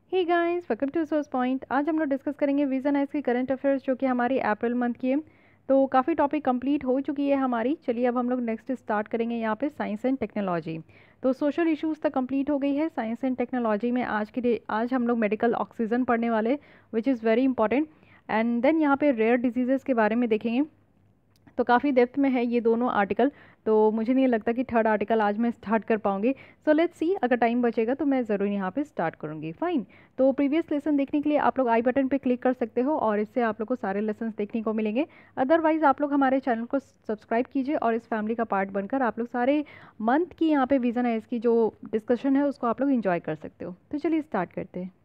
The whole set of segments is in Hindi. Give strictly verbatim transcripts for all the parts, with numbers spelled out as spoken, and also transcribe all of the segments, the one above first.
Hey guys, welcome to source point. आज हम लोग डिस्कस करेंगे विजन आइज की करंट अफेयर्स जो कि हमारी अप्रैल मंथ की है। तो काफ़ी टॉपिक कंप्लीट हो चुकी है हमारी। चलिए अब हम लोग नेक्स्ट स्टार्ट करेंगे यहाँ पे साइंस एंड टेक्नोलॉजी। तो सोशल इश्यूज़ तक कंप्लीट हो गई है। साइंस एंड टेक्नोलॉजी में आज के डे आज हम लोग मेडिकल ऑक्सीजन पढ़ने वाले, which is very important. And then यहाँ पे रेयर डिजीज़ेस के बारे में देखेंगे। तो काफ़ी डेप्थ में है ये दोनों आर्टिकल, तो मुझे नहीं लगता कि थर्ड आर्टिकल आज मैं स्टार्ट कर पाऊंगी। सो लेट्स सी, अगर टाइम बचेगा तो मैं ज़रूर यहाँ पे स्टार्ट करूँगी। फाइन। तो प्रीवियस लेसन देखने के लिए आप लोग आई बटन पे क्लिक कर सकते हो और इससे आप लोग को सारे लेसन्स देखने को मिलेंगे। अदरवाइज़ आप लोग हमारे चैनल को सब्सक्राइब कीजिए और इस फैमिली का पार्ट बनकर आप लोग सारे मंथ की यहाँ पे विजन है इसकी जो डिस्कशन है उसको आप लोग इंजॉय कर सकते हो। तो चलिए स्टार्ट करते हैं।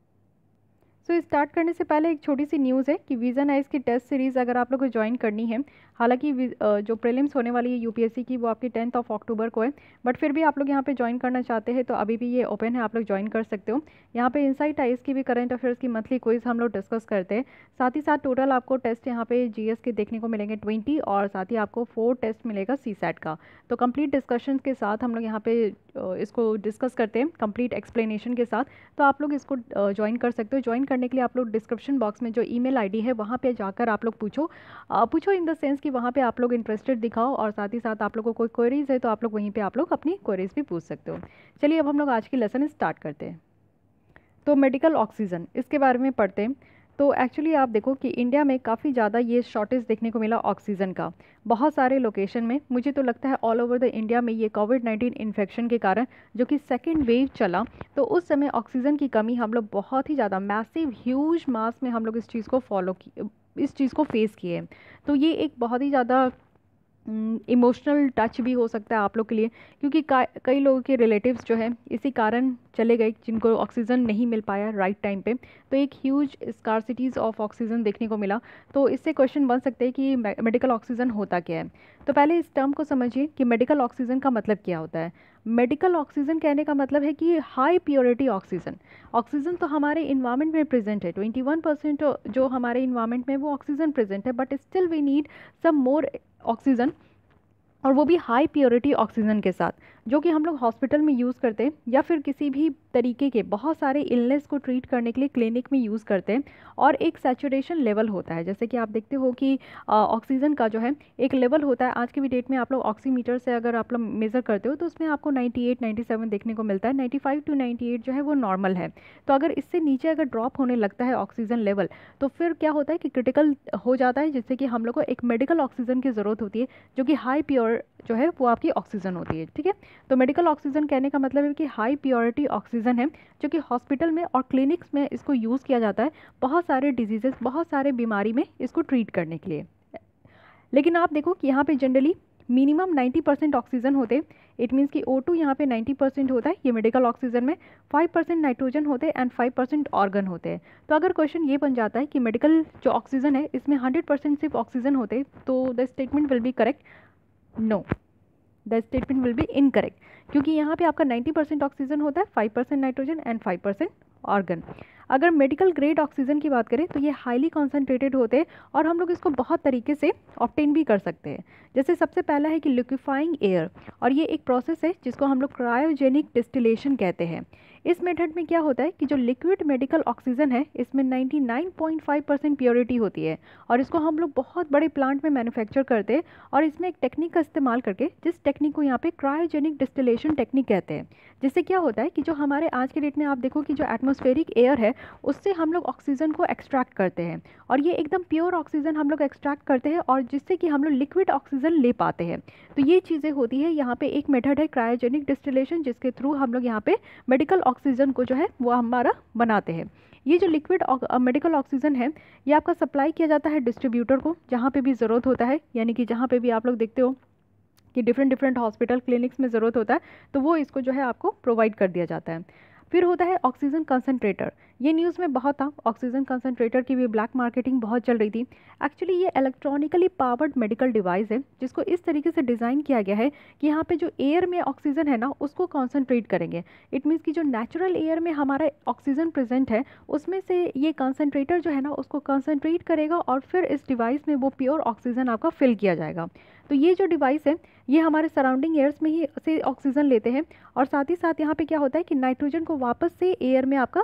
सो so, स्टार्ट करने से पहले एक छोटी सी न्यूज़ है कि विजन आइज की टेस्ट सीरीज़ अगर आप लोग को ज्वाइन करनी है, हालांकि जो प्रीलिम्स होने वाली है यूपीएससी की वो आपकी टेंथ ऑफ अक्टूबर को है, बट फिर भी आप लोग यहाँ पे ज्वाइन करना चाहते हैं तो अभी भी ये ओपन है, आप लोग ज्वाइन कर सकते हो। यहाँ पे इनसाइट आइज की भी करंट अफेयर्स की मंथली क्विज हम लोग डिस्कस करते हैं। साथ ही साथ टोटल आपको टेस्ट यहाँ पे जीएस के देखने को मिलेंगे ट्वेंटी, और साथ ही आपको फोर टेस्ट मिलेगा सी सैट का। तो कंप्लीट डिस्कशन के साथ हम लोग यहाँ पे इसको डिस्कस करते हैं कंप्लीट एक्सप्लेनेशन के साथ। तो आप लोग इसको ज्वाइन कर सकते हो। ज्वाइन करने के लिए आप लोग डिस्क्रिप्शन बॉक्स में जो ईमेल आईडी है वहाँ पे जाकर आप लोग पूछो आ, पूछो इन द सेंस कि वहाँ पे आप लोग इंटरेस्टेड दिखाओ, और साथ ही साथ आप लोगों को कोई क्वेरीज है तो आप लोग वहीं पे आप लोग अपनी क्वेरीज भी पूछ सकते हो। चलिए अब हम लोग आज की लेसन स्टार्ट करते हैं। तो मेडिकल ऑक्सीजन इसके बारे में पढ़ते हैं। तो एक्चुअली आप देखो कि इंडिया में काफ़ी ज़्यादा ये शॉर्टेज देखने को मिला ऑक्सीजन का, बहुत सारे लोकेशन में। मुझे तो लगता है ऑल ओवर द इंडिया में ये कोविड नाइन्टीन इन्फेक्शन के कारण जो कि सेकेंड वेव चला, तो उस समय ऑक्सीजन की कमी हम लोग बहुत ही ज़्यादा मैसिव ह्यूज मास में हम लोग इस चीज़ को फॉलो की इस चीज़ को फेस किए। तो ये एक बहुत ही ज़्यादा इमोशनल टच भी हो सकता है आप लोग के लिए, क्योंकि कई लोगों के रिलेटिव्स जो है इसी कारण चले गए जिनको ऑक्सीजन नहीं मिल पाया राइट टाइम पे। तो एक ह्यूज स्कार्सिटीज़ ऑफ ऑक्सीजन देखने को मिला। तो इससे क्वेश्चन बन सकते हैं कि मेडिकल ऑक्सीजन होता क्या है। तो पहले इस टर्म को समझिए कि मेडिकल ऑक्सीजन का मतलब क्या होता है। मेडिकल ऑक्सीजन कहने का मतलब है कि हाई प्योरिटी ऑक्सीजन। ऑक्सीजन तो हमारे इन्वायरमेंट में प्रेजेंट है, ट्वेंटी वन परसेंट जो हमारे इन्वायरमेंट में वो ऑक्सीजन प्रेजेंट है, but still we need some more oxygen, और वो भी हाई प्योरिटी ऑक्सीजन के साथ, जो कि हम लोग हॉस्पिटल में यूज़ करते हैं या फिर किसी भी तरीके के बहुत सारे इलनेस को ट्रीट करने के लिए क्लिनिक में यूज़ करते हैं। और एक सैचुरेशन लेवल होता है, जैसे कि आप देखते हो कि ऑक्सीजन का जो है एक लेवल होता है। आज की भी डेट में आप लोग ऑक्सीमीटर से अगर आप लोग मेज़र करते हो तो उसमें आपको नाइन्टी एट नाइन्टी सेवन देखने को मिलता है। Ninety five to ninety eight जो है वो नॉर्मल है। तो अगर इससे नीचे अगर ड्रॉप होने लगता है ऑक्सीजन लेवल, तो फिर क्या होता है कि क्रिटिकल हो जाता है, जिससे कि हम लोग को एक मेडिकल ऑक्सीजन की ज़रूरत होती है, जो कि हाई प्योर जो है वो आपकी ऑक्सीजन होती है। ठीक है, तो मेडिकल ऑक्सीजन कहने का मतलब है कि हाई प्योरिटी ऑक्सीजन है, जो कि हॉस्पिटल में और क्लिनिक्स में इसको यूज़ किया जाता है बहुत सारे डिजीजेस, बहुत सारे बीमारी में इसको ट्रीट करने के लिए। लेकिन आप देखो कि यहाँ पे generally minimum ninety percent oxygen होते हैं। इट मीन्स कि ओ टू यहाँ पे नाइन्टी परसेंट होता है ये मेडिकल ऑक्सीजन में, फाइव परसेंट नाइट्रोजन होते हैं एंड फाइव परसेंट ऑर्गन होते हैं। तो अगर क्वेश्चन ये बन जाता है कि मेडिकल जो ऑक्सीजन है इसमें हंड्रेड परसेंट सिर्फ ऑक्सीजन होते हैं, तो the statement will be correct. No, the statement will be incorrect, क्योंकि यहाँ पे आपका नाइन्टी परसेंट ऑक्सीजन होता है, five percent nitrogen and five percent argon. अगर मेडिकल ग्रेड ऑक्सीजन की बात करें तो ये हाईली कॉन्सेंट्रेटेड होते हैं और हम लोग इसको बहुत तरीके से ऑब्टेन भी कर सकते हैं। जैसे सबसे पहला है कि लिक्विफाइंग एयर, और ये एक प्रोसेस है जिसको हम लोग क्रायोजेनिक डिस्टिलेशन कहते हैं। इस मेथड में क्या होता है कि जो लिक्विड मेडिकल ऑक्सीजन है इसमें ninety nine point five percent purity होती है, और इसको हम लोग बहुत बड़े प्लांट में मैन्युफैक्चर करते हैं, और इसमें एक टेक्निक का इस्तेमाल करके, जिस टेक्निक को यहाँ पे क्रायोजेनिक डिस्टिलेशन टेक्निक कहते हैं। जिससे क्या होता है कि जो हमारे आज के डेट में आप देखो कि जो एटमॉस्फेरिक एयर है उससे हम लोग ऑक्सीजन को एक्सट्रैक्ट करते हैं, और ये एकदम प्योर ऑक्सीजन हम लोग एक्सट्रैक्ट करते हैं, और जिससे कि हम लोग लिक्विड ऑक्सीजन ले पाते हैं। तो ये चीज़ें होती है। यहाँ पे एक मेथड है क्रायोजेनिक डिस्टिलेशन, जिसके थ्रू हम लोग यहाँ पे मेडिकल ऑक्सीजन को जो है वो हमारा बनाते हैं। ये जो लिक्विड मेडिकल ऑक्सीजन है ये आपका सप्लाई किया जाता है डिस्ट्रीब्यूटर को, जहाँ पे भी ज़रूरत होता है, यानी कि जहाँ पे भी आप लोग देखते हो कि डिफरेंट डिफरेंट हॉस्पिटल क्लिनिक्स में ज़रूरत होता है, तो वो इसको जो है आपको प्रोवाइड कर दिया जाता है। फिर होता है ऑक्सीजन कंसनट्रेटर। ये न्यूज़ में बहुत था, ऑक्सीजन कंसनट्रेटर की भी ब्लैक मार्केटिंग बहुत चल रही थी। एक्चुअली ये इलेक्ट्रॉनिकली पावर्ड मेडिकल डिवाइस है, जिसको इस तरीके से डिज़ाइन किया गया है कि यहाँ पे जो एयर में ऑक्सीजन है ना उसको कॉन्सनट्रेट करेंगे। इट मीन्स कि जो नेचुरल एयर में हमारा ऑक्सीजन प्रेजेंट है उसमें से ये कंसनट्रेटर जो है ना उसको कंसनट्रेट करेगा, और फिर इस डिवाइस में वो प्योर ऑक्सीजन आपका फिल किया जाएगा। तो ये जो डिवाइस है ये हमारे सराउंडिंग एयर्स में ही से ऑक्सीजन लेते हैं, और साथ ही साथ यहाँ पे क्या होता है कि नाइट्रोजन को वापस से एयर में आपका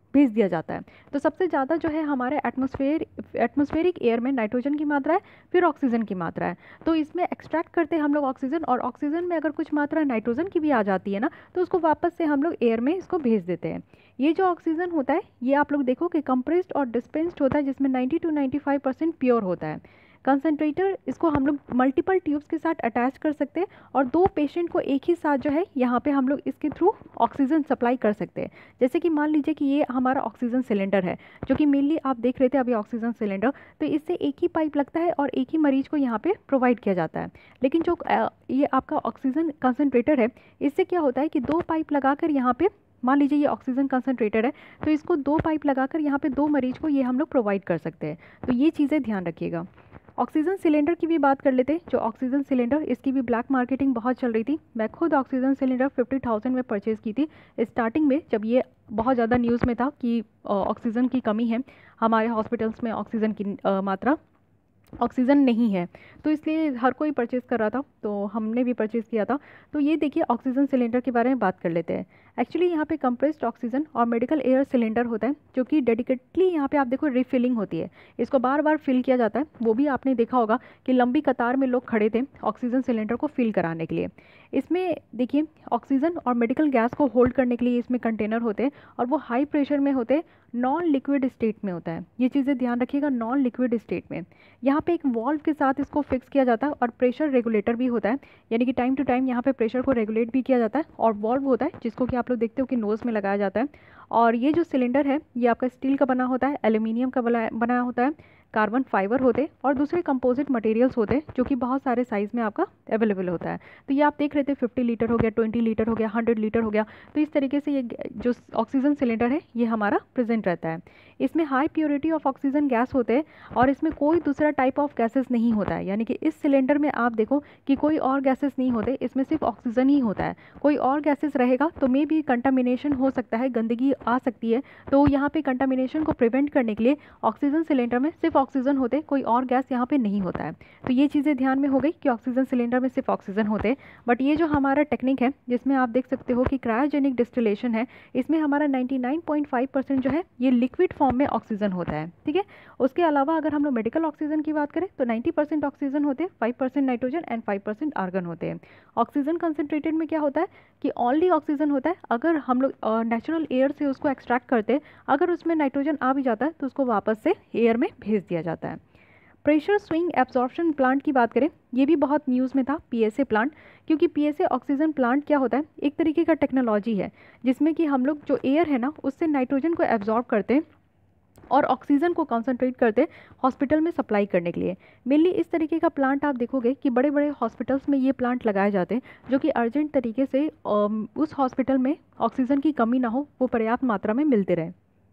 भेज दिया जाता है। तो सबसे ज़्यादा जो है हमारे एटमॉस्फेयर एटमॉस्फेरिक एयर में नाइट्रोजन की मात्रा है, फिर ऑक्सीजन की मात्रा है। तो इसमें एक्सट्रैक्ट करते हैं हम लोग ऑक्सीजन, और ऑक्सीजन में अगर कुछ मात्रा नाइट्रोजन की भी आ जाती है ना, तो उसको वापस से हम लोग एयर में इसको भेज देते हैं। ये जो ऑक्सीजन होता है ये आप लोग देखो कि कंप्रेस्ड और डिस्पेंस्ड होता है, जिसमें ninety to ninety five percent pure होता है। कंसनट्रेटर इसको हम लोग मल्टीपल ट्यूब्स के साथ अटैच कर सकते हैं, और दो पेशेंट को एक ही साथ जो है यहाँ पे हम लोग इसके थ्रू ऑक्सीजन सप्लाई कर सकते हैं। जैसे कि मान लीजिए कि ये हमारा ऑक्सीजन सिलेंडर है, जो कि मेनली आप देख रहे थे अभी ऑक्सीजन सिलेंडर, तो इससे एक ही पाइप लगता है और एक ही मरीज को यहाँ पे प्रोवाइड किया जाता है। लेकिन जो ये आपका ऑक्सीजन कंसनट्रेटर है, इससे क्या होता है कि दो पाइप लगाकर यहाँ पे, मान लीजिए ये ऑक्सीजन कंसनट्रेटर है, तो इसको दो पाइप लगाकर यहाँ पे दो मरीज को ये हम लोग प्रोवाइड कर सकते हैं। तो ये चीज़ें ध्यान रखिएगा। ऑक्सीजन सिलेंडर की भी बात कर लेते हैं। जो ऑक्सीजन सिलेंडर, इसकी भी ब्लैक मार्केटिंग बहुत चल रही थी। मैं खुद ऑक्सीजन सिलेंडर फिफ्टी थाउजेंड में परचेज़ की थी स्टार्टिंग में, जब ये बहुत ज़्यादा न्यूज़ में था कि ऑक्सीजन की कमी है, हमारे हॉस्पिटल्स में ऑक्सीजन की आ, मात्रा ऑक्सीजन नहीं है, तो इसलिए हर कोई परचेज़ कर रहा था, तो हमने भी परचेज़ किया था। तो ये देखिए ऑक्सीजन सिलेंडर के बारे में बात कर लेते हैं। एक्चुअली यहाँ पे कंप्रेस्ड ऑक्सीजन और मेडिकल एयर सिलेंडर होता है, जो कि डेडिकेटली यहाँ पे आप देखो रिफिलिंग होती है, इसको बार बार फिल किया जाता है। वो भी आपने देखा होगा कि लंबी कतार में लोग खड़े थे ऑक्सीजन सिलेंडर को फिल कराने के लिए। इसमें देखिए ऑक्सीजन और मेडिकल गैस को होल्ड करने के लिए इसमें कंटेनर होते हैं, और वो हाई प्रेशर में होते हैं, नॉन लिक्विड स्टेट में होता है। ये चीज़ें ध्यान रखिएगा, नॉन लिक्विड स्टेट में। यहाँ पे एक वॉल्व के साथ इसको फिक्स किया जाता है, और प्रेशर रेगुलेटर भी होता है, यानी कि टाइम टू टाइम यहाँ पे प्रेशर को रेगुलेट भी किया जाता है। और वॉल्व होता है जिसको कि आप लोग देखते हो कि नोज़ में लगाया जाता है। और ये जो सिलेंडर है ये आपका स्टील का बना होता है, एल्यूमिनियम का बना बना होता है, कार्बन फाइबर होते हैं, और दूसरे कंपोजिट मटेरियल्स होते हैं, जो कि बहुत सारे साइज़ में आपका अवेलेबल होता है। तो ये आप देख रहे थे फिफ्टी लीटर हो गया, ट्वेंटी लीटर हो गया, हंड्रेड लीटर हो गया। तो इस तरीके से ये जो ऑक्सीजन सिलेंडर है ये हमारा प्रेजेंट रहता है। इसमें high purity of oxygen gas होते हैं, और इसमें कोई दूसरा टाइप ऑफ गैसेस नहीं होता है। यानी कि इस सिलेंडर में आप देखो कि कोई और गैसेस नहीं होते, इसमें सिर्फ ऑक्सीजन ही होता है। कोई और गैसेस रहेगा तो मे भी कंटामिनेशन हो सकता है, गंदगी आ सकती है। तो यहाँ पे कंटामिनेशन को प्रिवेंट करने के लिए ऑक्सीजन सिलेंडर में सिर्फ ऑक्सीजन होते, कोई और गैस यहाँ पे नहीं होता है। तो ये चीज़ें ध्यान में हो गई कि ऑक्सीजन सिलेंडर में सिर्फ ऑक्सीजन होते हैं। बट ये जो हमारा टेक्निक है जिसमें आप देख सकते हो कि क्रायोजेनिक डिस्टिलेशन है, इसमें हमारा ninety nine point five percent जो है ये लिक्विड फॉर्म में ऑक्सीजन होता है। ठीक है, उसके अलावा अगर हम लोग मेडिकल ऑक्सीजन की बात करें तो नाइन्टी परसेंट ऑक्सीजन होते हैं, five percent nitrogen and five percent argon होते हैं। ऑक्सीजन कंसनट्रेटेड में क्या होता है कि ओनली ऑक्सीजन होता है। अगर हम लोग नेचुरल एयर से उसको एक्सट्रैक्ट करते हैं, अगर उसमें नाइट्रोजन आ भी जाता है तो उसको वापस से एयर में भेज दिया जाता है। प्रेशर स्विंग एब्जॉर्प्शन प्लांट की बात करें, ये भी बहुत न्यूज़ में था, पीएसए प्लांट। क्योंकि पीएसए ऑक्सीजन प्लांट क्या होता है, एक तरीके का टेक्नोलॉजी है जिसमें कि हम लोग जो एयर है ना उससे नाइट्रोजन को एब्जॉर्ब करते हैं और ऑक्सीजन को कॉन्सेंट्रेट करते हैं हॉस्पिटल में सप्लाई करने के लिए। मेनली इस तरीके का प्लांट आप देखोगे कि बड़े बड़े हॉस्पिटल्स में ये प्लांट लगाए जाते हैं, जो कि अर्जेंट तरीके से उस हॉस्पिटल में ऑक्सीजन की कमी ना हो, वो पर्याप्त मात्रा में मिलते रहे।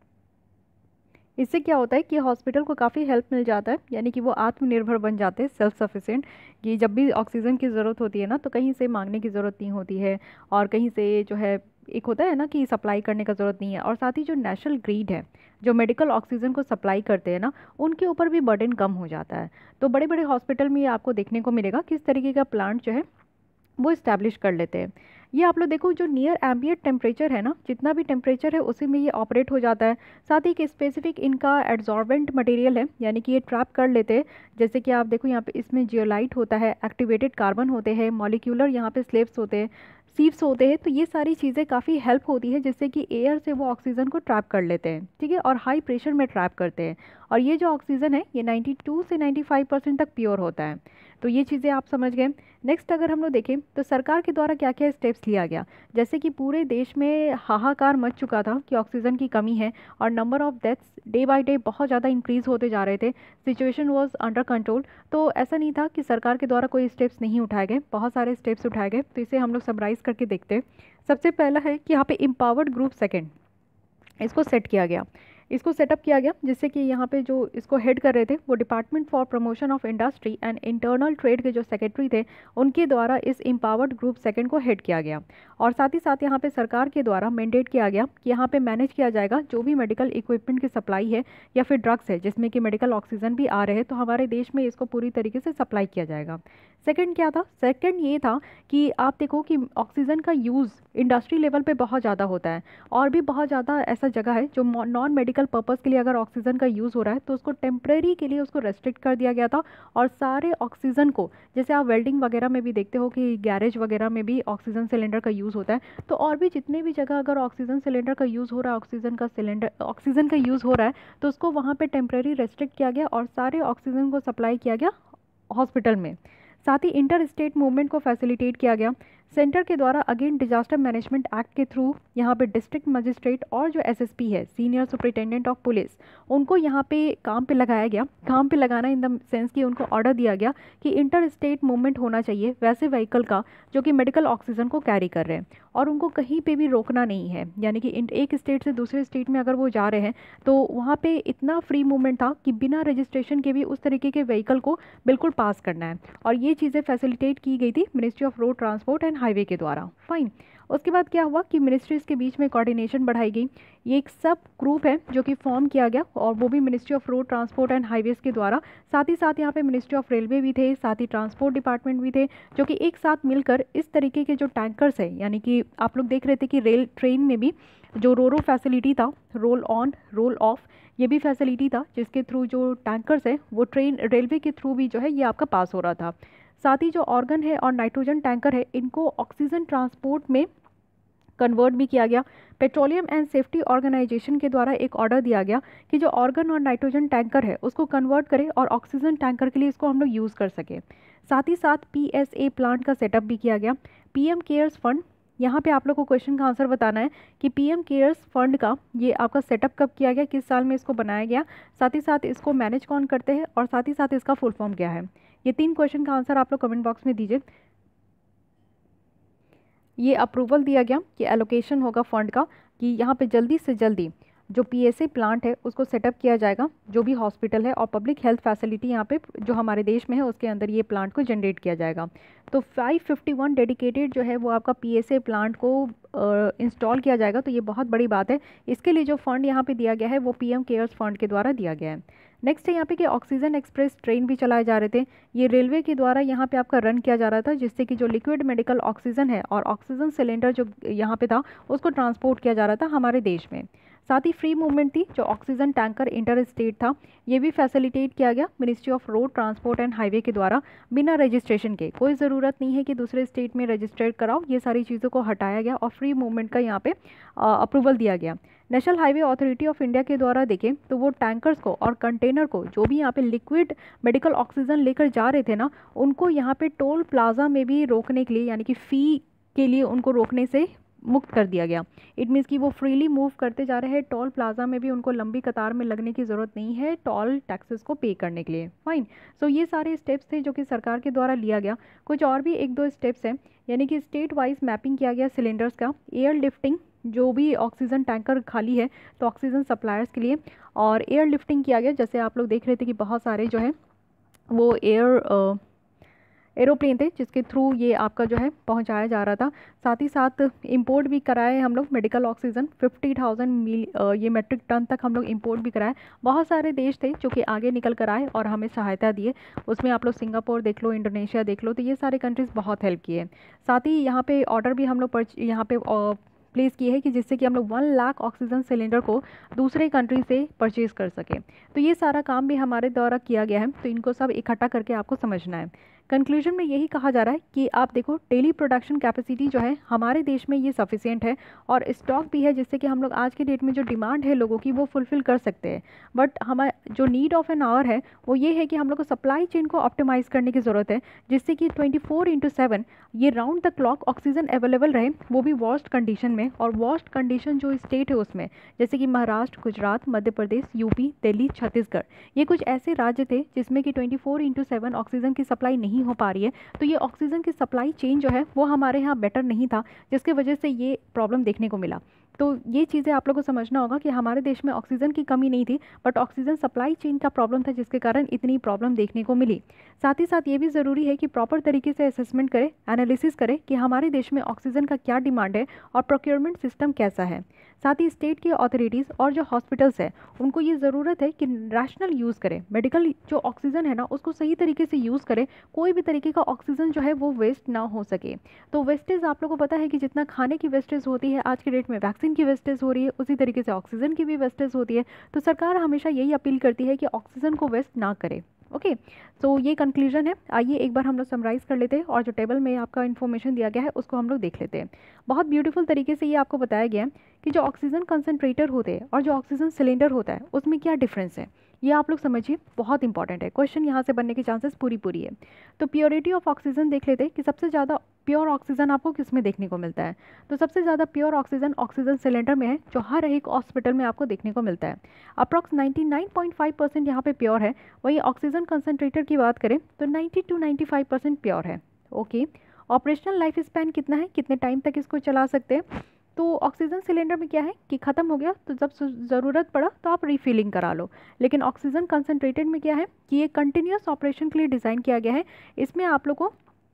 इससे क्या होता है कि हॉस्पिटल को काफ़ी हेल्प मिल जाता है, यानी कि वो आत्मनिर्भर बन जाते हैं, सेल्फ सफिशिएंट। कि जब भी ऑक्सीजन की ज़रूरत होती है ना तो कहीं से मांगने की ज़रूरत नहीं होती है, और कहीं से जो है एक होता है ना कि सप्लाई करने का ज़रूरत नहीं है। और साथ ही जो नेशनल ग्रिड है, जो मेडिकल ऑक्सीजन को सप्लाई करते हैं ना, उनके ऊपर भी बर्डन कम हो जाता है। तो बड़े बड़े हॉस्पिटल में ये आपको देखने को मिलेगा किस तरीके का प्लांट जो है वो इस्टेब्लिश कर लेते हैं। ये आप लोग देखो जो नियर एम्बिएंट टेम्परेचर है ना, जितना भी टेम्परेचर है उसी में ये ऑपरेट हो जाता है। साथ ही एक स्पेसिफिक इनका एड्जॉर्बेंट मटेरियल है, यानी कि ये ट्रैप कर लेते हैं। जैसे कि आप देखो यहाँ पे इसमें जियोलाइट होता है, एक्टिवेटेड कार्बन होते हैं, मॉलिक्यूलर यहाँ पे स्लेब्स होते हैं, सीव्स होते हैं। तो ये सारी चीज़ें काफ़ी हेल्प होती है जिससे कि एयर से वो ऑक्सीजन को ट्रैप कर लेते हैं, ठीक है, और हाई प्रेशर में ट्रैप करते हैं। और ये जो ऑक्सीजन है ये नाइन्टी टू से नाइन्टी फाइव परसेंट तक प्योर होता है। तो ये चीज़ें आप समझ गए। नेक्स्ट अगर हम लोग देखें तो सरकार के द्वारा क्या क्या स्टेप्स लिया गया, जैसे कि पूरे देश में हाहाकार मच चुका था कि ऑक्सीजन की कमी है, और number of deaths day by day बहुत ज़्यादा इंक्रीज़ होते जा रहे थे। Situation was under control. तो ऐसा नहीं था कि सरकार के द्वारा कोई स्टेप्स नहीं उठाए गए, बहुत सारे स्टेप्स उठाए गए। तो इसे हम लोग समराइज़ करके देखते हैं। सबसे पहला है कि यहाँ पे एम्पावर्ड ग्रुप सेकेंड, इसको सेट किया गया, इसको सेटअप किया गया, जिससे कि यहाँ पे जो इसको हेड कर रहे थे वो department for promotion of industry and internal trade के जो सेक्रेटरी थे, उनके द्वारा इस एम्पावर्ड ग्रुप सेकंड को हेड किया गया। और साथ ही साथ यहाँ पे सरकार के द्वारा मैंडेट किया गया कि यहाँ पे मैनेज किया जाएगा जो भी मेडिकल इक्विपमेंट की सप्लाई है या फिर ड्रग्स है जिसमें कि मेडिकल ऑक्सीजन भी आ रहे हैं, तो हमारे देश में इसको पूरी तरीके से सप्लाई किया जाएगा। सेकंड क्या था, सेकंड ये था कि आप देखो कि ऑक्सीजन का यूज़ इंडस्ट्री लेवल पे बहुत ज़्यादा होता है, और भी बहुत ज़्यादा ऐसा जगह है जो नॉन मेडिकल पर्पज़ के लिए अगर ऑक्सीजन का यूज़ हो रहा है तो उसको टेम्प्रेरी के लिए उसको रेस्ट्रिक्ट कर दिया गया था। और सारे ऑक्सीजन को, जैसे आप वेल्डिंग वगैरह में भी देखते हो कि गैरेज वगैरह में भी ऑक्सीजन सिलेंडर का यूज़ होता है, तो और भी जितने भी जगह अगर ऑक्सीजन सिलेंडर का यूज़ हो रहा है, ऑक्सीजन का सिलेंडर ऑक्सीजन का यूज़ हो रहा है, तो उसको वहाँ पर टेम्प्रेरी रेस्ट्रिक्ट किया गया और सारे ऑक्सीजन को सप्लाई किया गया हॉस्पिटल में। साथ ही इंटर स्टेट मूवमेंट को फैसिलिटेट किया गया सेंटर के द्वारा। अगेन डिजास्टर मैनेजमेंट एक्ट के थ्रू यहाँ पे डिस्ट्रिक्ट मजिस्ट्रेट और जो एसएसपी है, सीनियर सुपरिटेंडेंट ऑफ पुलिस, उनको यहाँ पे काम पे लगाया गया। काम पे लगाना इन द सेंस कि उनको ऑर्डर दिया गया कि इंटर स्टेट मूवमेंट होना चाहिए वैसे व्हीकल का जो कि मेडिकल ऑक्सीजन को कैरी कर रहे हैं, और उनको कहीं पे भी रोकना नहीं है। यानी कि एक स्टेट से दूसरे स्टेट में अगर वो जा रहे हैं तो वहाँ पे इतना फ्री मूवमेंट था कि बिना रजिस्ट्रेशन के भी उस तरीके के व्हीकल को बिल्कुल पास करना है, और ये चीज़ें फैसिलिटेट की गई थी ministry of road transport and highway के द्वारा। फाइन। उसके बाद क्या हुआ कि मिनिस्ट्रीज़ के बीच में कोऑर्डिनेशन बढ़ाई गई। ये एक सब ग्रुप है जो कि फॉर्म किया गया, और वो भी ministry of road transport and highways के द्वारा। साथ ही साथ यहाँ पे मिनिस्ट्री ऑफ रेलवे भी थे, साथ ही ट्रांसपोर्ट डिपार्टमेंट भी थे, जो कि एक साथ मिलकर इस तरीके के जो टैंकर्स है, यानी कि आप लोग देख रहे थे कि रेल ट्रेन में भी जो रोरो फैसिलिटी था, रोल ऑन रोल ऑफ, ये भी फैसिलिटी था जिसके थ्रू जो टैंकर्स है वो ट्रेन रेलवे के थ्रू भी जो है ये आपका पास हो रहा था। साथ ही जो ऑर्गन है और नाइट्रोजन टैंकर है, इनको ऑक्सीजन ट्रांसपोर्ट में कन्वर्ट भी किया गया। पेट्रोलियम एंड सेफ्टी ऑर्गेनाइजेशन के द्वारा एक ऑर्डर दिया गया कि जो ऑर्गन और नाइट्रोजन टैंकर है उसको कन्वर्ट करें और ऑक्सीजन टैंकर के लिए इसको हम लोग यूज़ कर सकें। साथ ही साथ पीएसए प्लांट का सेटअप भी किया गया। पीएम केयर्स फंड, यहाँ पे आप लोग को क्वेश्चन का आंसर बताना है कि पीएम केयर्स फंड का ये आपका सेटअप कब किया गया, किस साल में इसको बनाया गया, साथ ही साथ इसको मैनेज कौन करते हैं, और साथ ही साथ इसका फुल फॉर्म क्या है। ये तीन क्वेश्चन का आंसर आप लोग कमेंट बॉक्स में दीजिए। ये अप्रूवल दिया गया कि एलोकेशन होगा फंड का, कि यहाँ पे जल्दी से जल्दी जो पीएसए प्लांट है उसको सेटअप किया जाएगा, जो भी हॉस्पिटल है और पब्लिक हेल्थ फैसिलिटी यहाँ पे जो हमारे देश में है उसके अंदर ये प्लांट को जनरेट किया जाएगा। तो फाइव फिफ्टी वन डेडिकेटेड जो है वो आपका पीएसए प्लांट को इंस्टॉल किया जाएगा, तो ये बहुत बड़ी बात है। इसके लिए जो फंड यहाँ पे दिया गया है वो पीएम केयर्स फंड के द्वारा दिया गया है। नेक्स्ट है यहाँ पे कि ऑक्सीजन एक्सप्रेस ट्रेन भी चलाए जा रहे थे, ये रेलवे के द्वारा यहाँ पे आपका रन किया जा रहा था, जिससे कि जो लिक्विड मेडिकल ऑक्सीजन है और ऑक्सीजन सिलेंडर जो यहाँ पे था उसको ट्रांसपोर्ट किया जा रहा था हमारे देश में। साथ ही फ्री मूवमेंट थी, जो ऑक्सीजन टैंकर इंटर स्टेट था ये भी फैसिलिटेट किया गया ministry of road transport and highway के द्वारा। बिना रजिस्ट्रेशन के, कोई ज़रूरत नहीं है कि दूसरे स्टेट में रजिस्टर कराओ, ये सारी चीज़ों को हटाया गया और फ्री मूवमेंट का यहाँ पे अप्रूवल दिया गया। National highway authority of India के द्वारा देखें तो वो टैंकर्स को और कंटेनर को जो भी यहाँ पे लिक्विड मेडिकल ऑक्सीजन लेकर जा रहे थे ना, उनको यहाँ पे टोल प्लाजा में भी रोकने के लिए, यानी कि फ़ी के लिए उनको रोकने से मुक्त कर दिया गया। इट मीन्स कि वो फ्रीली मूव करते जा रहे हैं, टोल प्लाजा में भी उनको लंबी कतार में लगने की ज़रूरत नहीं है टोल टैक्सेस को पे करने के लिए। फाइन। सो ये सारे स्टेप्स थे जो कि सरकार के द्वारा लिया गया। कुछ और भी एक दो स्टेप्स हैं, यानी कि स्टेट वाइज मैपिंग किया गया सिलेंडर्स का, एयर लिफ्टिंग, जो भी ऑक्सीजन टैंकर खाली है तो ऑक्सीजन सप्लायर्स के लिए, और एयर लिफ्टिंग किया गया। जैसे आप लोग देख रहे थे कि बहुत सारे जो है वो एयर एरोप्लेन थे जिसके थ्रू ये आपका जो है पहुंचाया जा रहा था। साथ ही साथ इंपोर्ट भी कराए हम लोग मेडिकल ऑक्सीजन, फिफ्टी थाउजेंड मिल ये मेट्रिक टन तक हम लोग इंपोर्ट भी कराए। बहुत सारे देश थे जो कि आगे निकल कर आए और हमें सहायता दिए, उसमें आप लोग सिंगापुर देख लो, इंडोनेशिया देख लो, तो ये सारे कंट्रीज़ बहुत हेल्प किए। साथ ही यहाँ पे ऑर्डर भी हम लोग यहाँ पे प्लेस की है कि जिससे कि हम लोग वन लाख ऑक्सीजन सिलेंडर को दूसरे कंट्री से परचेज़ कर सकें। तो ये सारा काम भी हमारे द्वारा किया गया है, तो इनको सब इकट्ठा करके आपको समझना है। कंक्लूजन में यही कहा जा रहा है कि आप देखो डेली प्रोडक्शन कैपेसिटी जो है हमारे देश में ये सफिशिएंट है और स्टॉक भी है, जिससे कि हम लोग आज के डेट में जो डिमांड है लोगों की वो फुलफ़िल कर सकते हैं। बट हमारा जो नीड ऑफ एन आवर है वो ये है कि हम लोग को सप्लाई चेन को ऑप्टिमाइज़ करने की ज़रूरत है, जिससे कि ट्वेंटी फोर इंटू सेवन ये round the clock oxygen available रहे, वो भी वर्स्ट कंडीशन में। और वर्स्ट कंडीशन जो स्टेट है उसमें जैसे कि महाराष्ट्र, गुजरात, मध्य प्रदेश, यूपी, दिल्ली, छत्तीसगढ़, ये कुछ ऐसे राज्य थे जिसमें कि twenty four into seven oxygen की सप्लाई नहीं हो पा रही है। तो ये ऑक्सीजन की सप्लाई चेन जो है वो हमारे यहाँ बेटर नहीं था, जिसकी वजह से ये प्रॉब्लम देखने को मिला। तो ये चीज़ें आप लोगों को समझना होगा कि हमारे देश में ऑक्सीजन की कमी नहीं थी, बट ऑक्सीजन सप्लाई चेन का प्रॉब्लम था जिसके कारण इतनी प्रॉब्लम देखने को मिली। साथ ही साथ ये भी ज़रूरी है कि प्रॉपर तरीके से असेसमेंट करें, एनालिसिस करें कि हमारे देश में ऑक्सीजन का क्या डिमांड है और प्रोक्योरमेंट सिस्टम कैसा है। साथ ही स्टेट की अथॉरिटीज़ और जो हॉस्पिटल्स है उनको ये ज़रूरत है कि रैशनल यूज़ करें, मेडिकल जो ऑक्सीजन है ना उसको सही तरीके से यूज़ करें, कोई भी तरीके का ऑक्सीजन जो है वो वेस्ट ना हो सके। तो वेस्टेज आप लोगों को पता है कि जितना खाने की वेस्टेज होती है आज के डेट में वैक्सीन की वेस्टेज हो रही है, उसी तरीके से ऑक्सीजन की भी वेस्टेज होती है। तो सरकार हमेशा यही अपील करती है कि ऑक्सीजन को वेस्ट ना करे। ओके, तो ये कंक्लूजन है। आइए एक बार हम लोग समराइज़ कर लेते हैं और जो टेबल में आपका इन्फॉर्मेशन दिया गया है उसको हम लोग देख लेते हैं। बहुत ब्यूटीफुल तरीके से ये आपको बताया गया है कि जो ऑक्सीजन कंसनट्रेटर होते हैं और जो ऑक्सीजन सिलेंडर होता है उसमें क्या डिफरेंस है, ये आप लोग समझिए, बहुत इंपॉर्टेंट है। क्वेश्चन यहाँ से बनने के चांसेस पूरी पूरी है। तो प्योरिटी ऑफ ऑक्सीजन देख लेते हैं कि सबसे ज़्यादा प्योर ऑक्सीजन आपको किस में देखने को मिलता है। तो सबसे ज़्यादा प्योर ऑक्सीजन ऑक्सीजन सिलेंडर में है, जो हर एक हॉस्पिटल में आपको देखने को मिलता है। Approx ninety nine point five percent यहाँ पे प्योर है। वहीं ऑक्सीजन कंसनट्रेटर की बात करें तो ninety to ninety five percent pure है। ओके, ऑपरेशनल लाइफ स्पैन कितना है, कितने टाइम तक इसको चला सकते हैं। तो ऑक्सीजन सिलेंडर में क्या है कि ख़त्म हो गया तो जब ज़रूरत पड़ा तो आप रीफिलिंग करा लो। लेकिन ऑक्सीजन कंसनट्रेटेड में क्या है कि ये कंटिन्यूस ऑपरेशन के लिए डिज़ाइन किया गया है। इसमें आप लोग को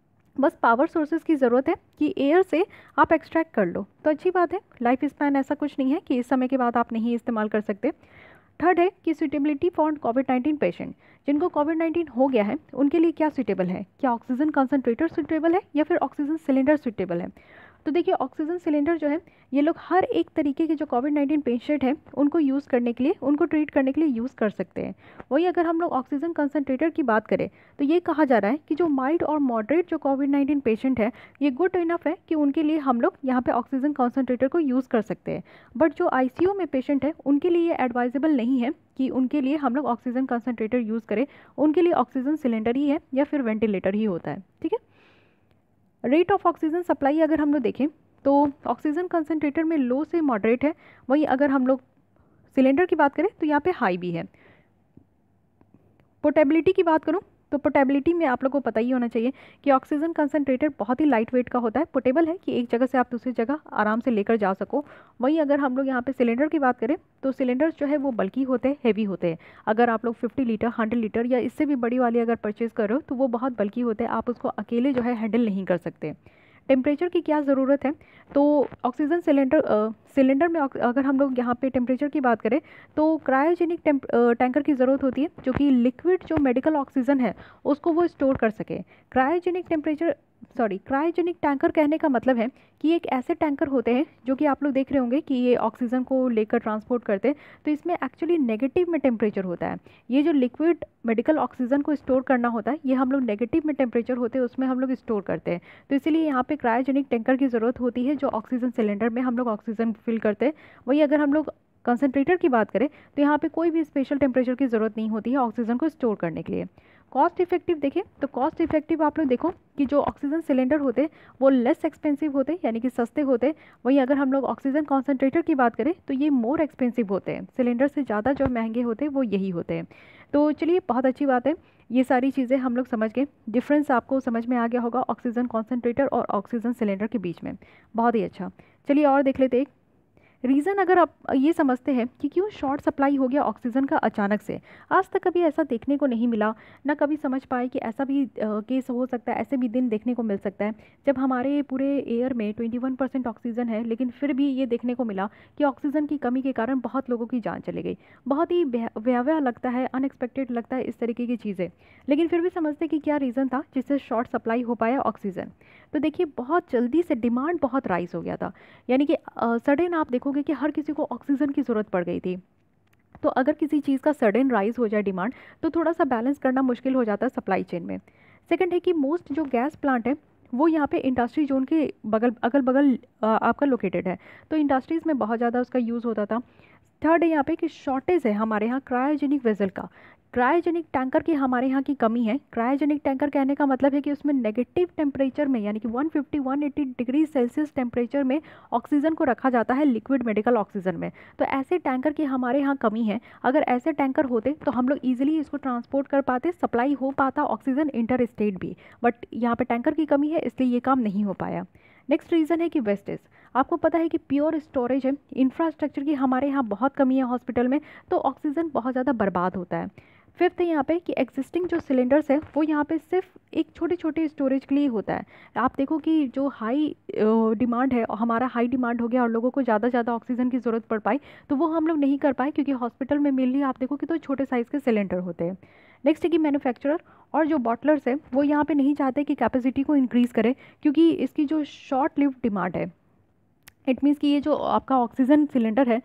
बस पावर सोर्सेज की ज़रूरत है कि एयर से आप एक्सट्रैक्ट कर लो, तो अच्छी बात है। लाइफ स्पैन ऐसा कुछ नहीं है कि इस समय के बाद आप नहीं इस्तेमाल कर सकते। थर्ड है कि suitability for COVID nineteen patient, जिनको कोविड नाइन्टीन हो गया है उनके लिए क्या सूटेबल है, क्या ऑक्सीजन कंसनट्रेटर सूटेबल है या फिर ऑक्सीजन सिलेंडर सूटेबल है। तो देखिए ऑक्सीजन सिलेंडर जो है ये लोग हर एक तरीके के जो कोविड नाइन्टीन पेशेंट है उनको यूज़ करने के लिए, उनको ट्रीट करने के लिए यूज़ कर सकते हैं। वही अगर हम लोग ऑक्सीजन कंसनट्रेटर की बात करें तो ये कहा जा रहा है कि जो माइल्ड और मॉडरेट जो कोविड नाइन्टीन पेशेंट है ये गुड इनफ है कि उनके लिए हम लोग यहाँ पे ऑक्सीजन कंसनट्रेटर को यूज़ कर सकते हैं। बट जो आईसीयू में पेशेंट है उनके लिए ये एडवाइजेबल नहीं है कि उनके लिए हम लोग ऑक्सीजन कंसनट्रेटर यूज़ करें। उनके लिए ऑक्सीजन सिलेंडर ही है या फिर वेंटिलेटर ही होता है। ठीक है, रेट ऑफ ऑक्सीजन सप्लाई अगर हम लोग देखें तो ऑक्सीजन कंसनट्रेटर में लो से मॉडरेट है। वहीं अगर हम लोग सिलेंडर की बात करें तो यहाँ पे हाई भी है। पोर्टेबिलिटी की बात करूँ तो पोर्टेबिलिटी में आप लोग को पता ही होना चाहिए कि ऑक्सीजन कंसनट्रेटर बहुत ही लाइट वेट का होता है। पोर्टेबल है कि एक जगह से आप दूसरी जगह आराम से लेकर जा सको। वहीं अगर हम लोग यहाँ पे सिलेंडर की बात करें तो सिलेंडर्स जो है वो बल्कि होते हैं, हैवी होते हैं। अगर आप लोग फिफ्टी लीटर हंड्रेड लीटर या इससे भी बड़ी वाली अगर परचेज़ कर रहे हो तो वो बहुत बल्कि होते हैं, आप उसको अकेले जो है हैंडल नहीं कर सकते। टेम्परेचर की क्या ज़रूरत है, तो ऑक्सीजन सिलेंडर सिलेंडर में अगर हम लोग यहाँ पे टेम्परेचर की बात करें तो क्रायोजेनिक टैंकर की ज़रूरत होती है, जो कि लिक्विड जो मेडिकल ऑक्सीजन है उसको वो स्टोर कर सके। Cryogenic temperature sorry cryogenic tanker कहने का मतलब है कि एक ऐसे टैंकर होते हैं जो कि आप लोग देख रहे होंगे कि ये ऑक्सीजन को लेकर ट्रांसपोर्ट करते हैं, तो इसमें एक्चुअली नेगेटिव में टेम्परेचर होता है। ये जो लिक्विड मेडिकल ऑक्सीजन को स्टोर करना होता है ये हम लोग नेगेटिव में टेम्परेचर होते हैं उसमें हम लोग स्टोर करते हैं। तो इसीलिए यहाँ पे क्रायोजेनिक टैंकर की ज़रूरत होती है जो ऑक्सीजन सिलेंडर में हम लोग ऑक्सीजन फिल करते हैं। वही अगर हम लोग कंसनट्रेटर की बात करें तो यहाँ पे कोई भी स्पेशल टेम्परेचर की ज़रूरत नहीं होती है ऑक्सीजन को स्टोर करने के लिए। कॉस्ट इफेक्टिव देखें तो कॉस्ट इफेक्टिव आप लोग देखो कि जो ऑक्सीजन सिलेंडर होते हैं वो लेस एक्सपेंसिव होते हैं, यानी कि सस्ते होते हैं। वहीं अगर हम लोग ऑक्सीजन कॉन्सेंट्रेटर की बात करें तो ये मोर एक्सपेंसिव होते हैं, सिलेंडर से ज़्यादा जो महंगे होते हैं वो यही होते हैं। तो चलिए बहुत अच्छी बात है, ये सारी चीज़ें हम लोग समझ गए, डिफरेंस आपको समझ में आ गया होगा ऑक्सीजन कॉन्सेंट्रेटर और ऑक्सीजन सिलेंडर के बीच में। बहुत ही अच्छा, चलिए और देख लेते एक रीज़न। अगर आप ये समझते हैं कि क्यों शॉर्ट सप्लाई हो गया ऑक्सीजन का अचानक से, आज तक कभी ऐसा देखने को नहीं मिला, ना कभी समझ पाए कि ऐसा भी केस हो सकता है, ऐसे भी दिन देखने को मिल सकता है जब हमारे पूरे एयर में इक्कीस परसेंट ऑक्सीजन है, लेकिन फिर भी ये देखने को मिला कि ऑक्सीजन की कमी के कारण बहुत लोगों की जान चली गई। बहुत ही भयावह लगता है, अनएक्सपेक्टेड लगता है इस तरीके की चीज़ें, लेकिन फिर भी समझते कि क्या रीज़न था जिससे शॉर्ट सप्लाई हो पाया ऑक्सीजन। तो देखिए बहुत जल्दी से डिमांड बहुत राइज हो गया था, यानी कि सडन आप देखोगे कि हर किसी को ऑक्सीजन की ज़रूरत पड़ गई थी। तो अगर किसी चीज़ का सडन राइज हो जाए डिमांड तो थोड़ा सा बैलेंस करना मुश्किल हो जाता है सप्लाई चेन में। सेकंड है कि मोस्ट जो गैस प्लांट है वो यहाँ पे इंडस्ट्री जोन के बगल अगल बगल आपका लोकेटेड है, तो इंडस्ट्रीज़ में बहुत ज़्यादा उसका यूज़ होता था। थर्ड है यहाँ पे कि शॉर्टेज है हमारे यहाँ क्रायोजेनिक वेसल का, क्रायोजेनिक टैंकर की हमारे यहाँ की कमी है। क्रायोजेनिक टैंकर कहने का मतलब है कि उसमें नेगेटिव टेम्परेचर में, यानी कि one fifty one eighty degree Celsius temperature में ऑक्सीजन को रखा जाता है, लिक्विड मेडिकल ऑक्सीजन में। तो ऐसे टैंकर की हमारे यहाँ कमी है। अगर ऐसे टैंकर होते तो हम लोग ईजिली इसको ट्रांसपोर्ट कर पाते, सप्लाई हो पाता ऑक्सीजन इंटर स्टेट भी, बट यहाँ पर टैंकर की कमी है इसलिए ये काम नहीं हो पाया। नेक्स्ट रीज़न है कि वेस्टेज। आपको पता है कि प्योर स्टोरेज है, इंफ्रास्ट्रक्चर की हमारे यहाँ बहुत कमी है हॉस्पिटल में, तो ऑक्सीजन बहुत ज़्यादा बर्बाद होता है। फिफ्थ है यहाँ पे कि एग्जिस्टिंग जो सिलेंडर्स है वो यहाँ पे सिर्फ एक छोटे छोटे स्टोरेज के लिए होता है। आप देखो कि जो हाई डिमांड है, हमारा हाई डिमांड हो गया और लोगों को ज़्यादा ज़्यादा ऑक्सीजन की ज़रूरत पड़ पाई, तो वो हम लोग नहीं कर पाए क्योंकि हॉस्पिटल में मेनली आप देखो कि तो छोटे साइज़ के सिलेंडर होते हैं। नेक्स्ट है कि मैन्युफैक्चरर और जो बॉटलर्स है वो यहाँ पे नहीं चाहते कि कैपेसिटी को इंक्रीज़ करें, क्योंकि इसकी जो शॉर्ट लिव डिमांड है, इट मीन्स कि ये जो आपका ऑक्सीजन सिलेंडर है,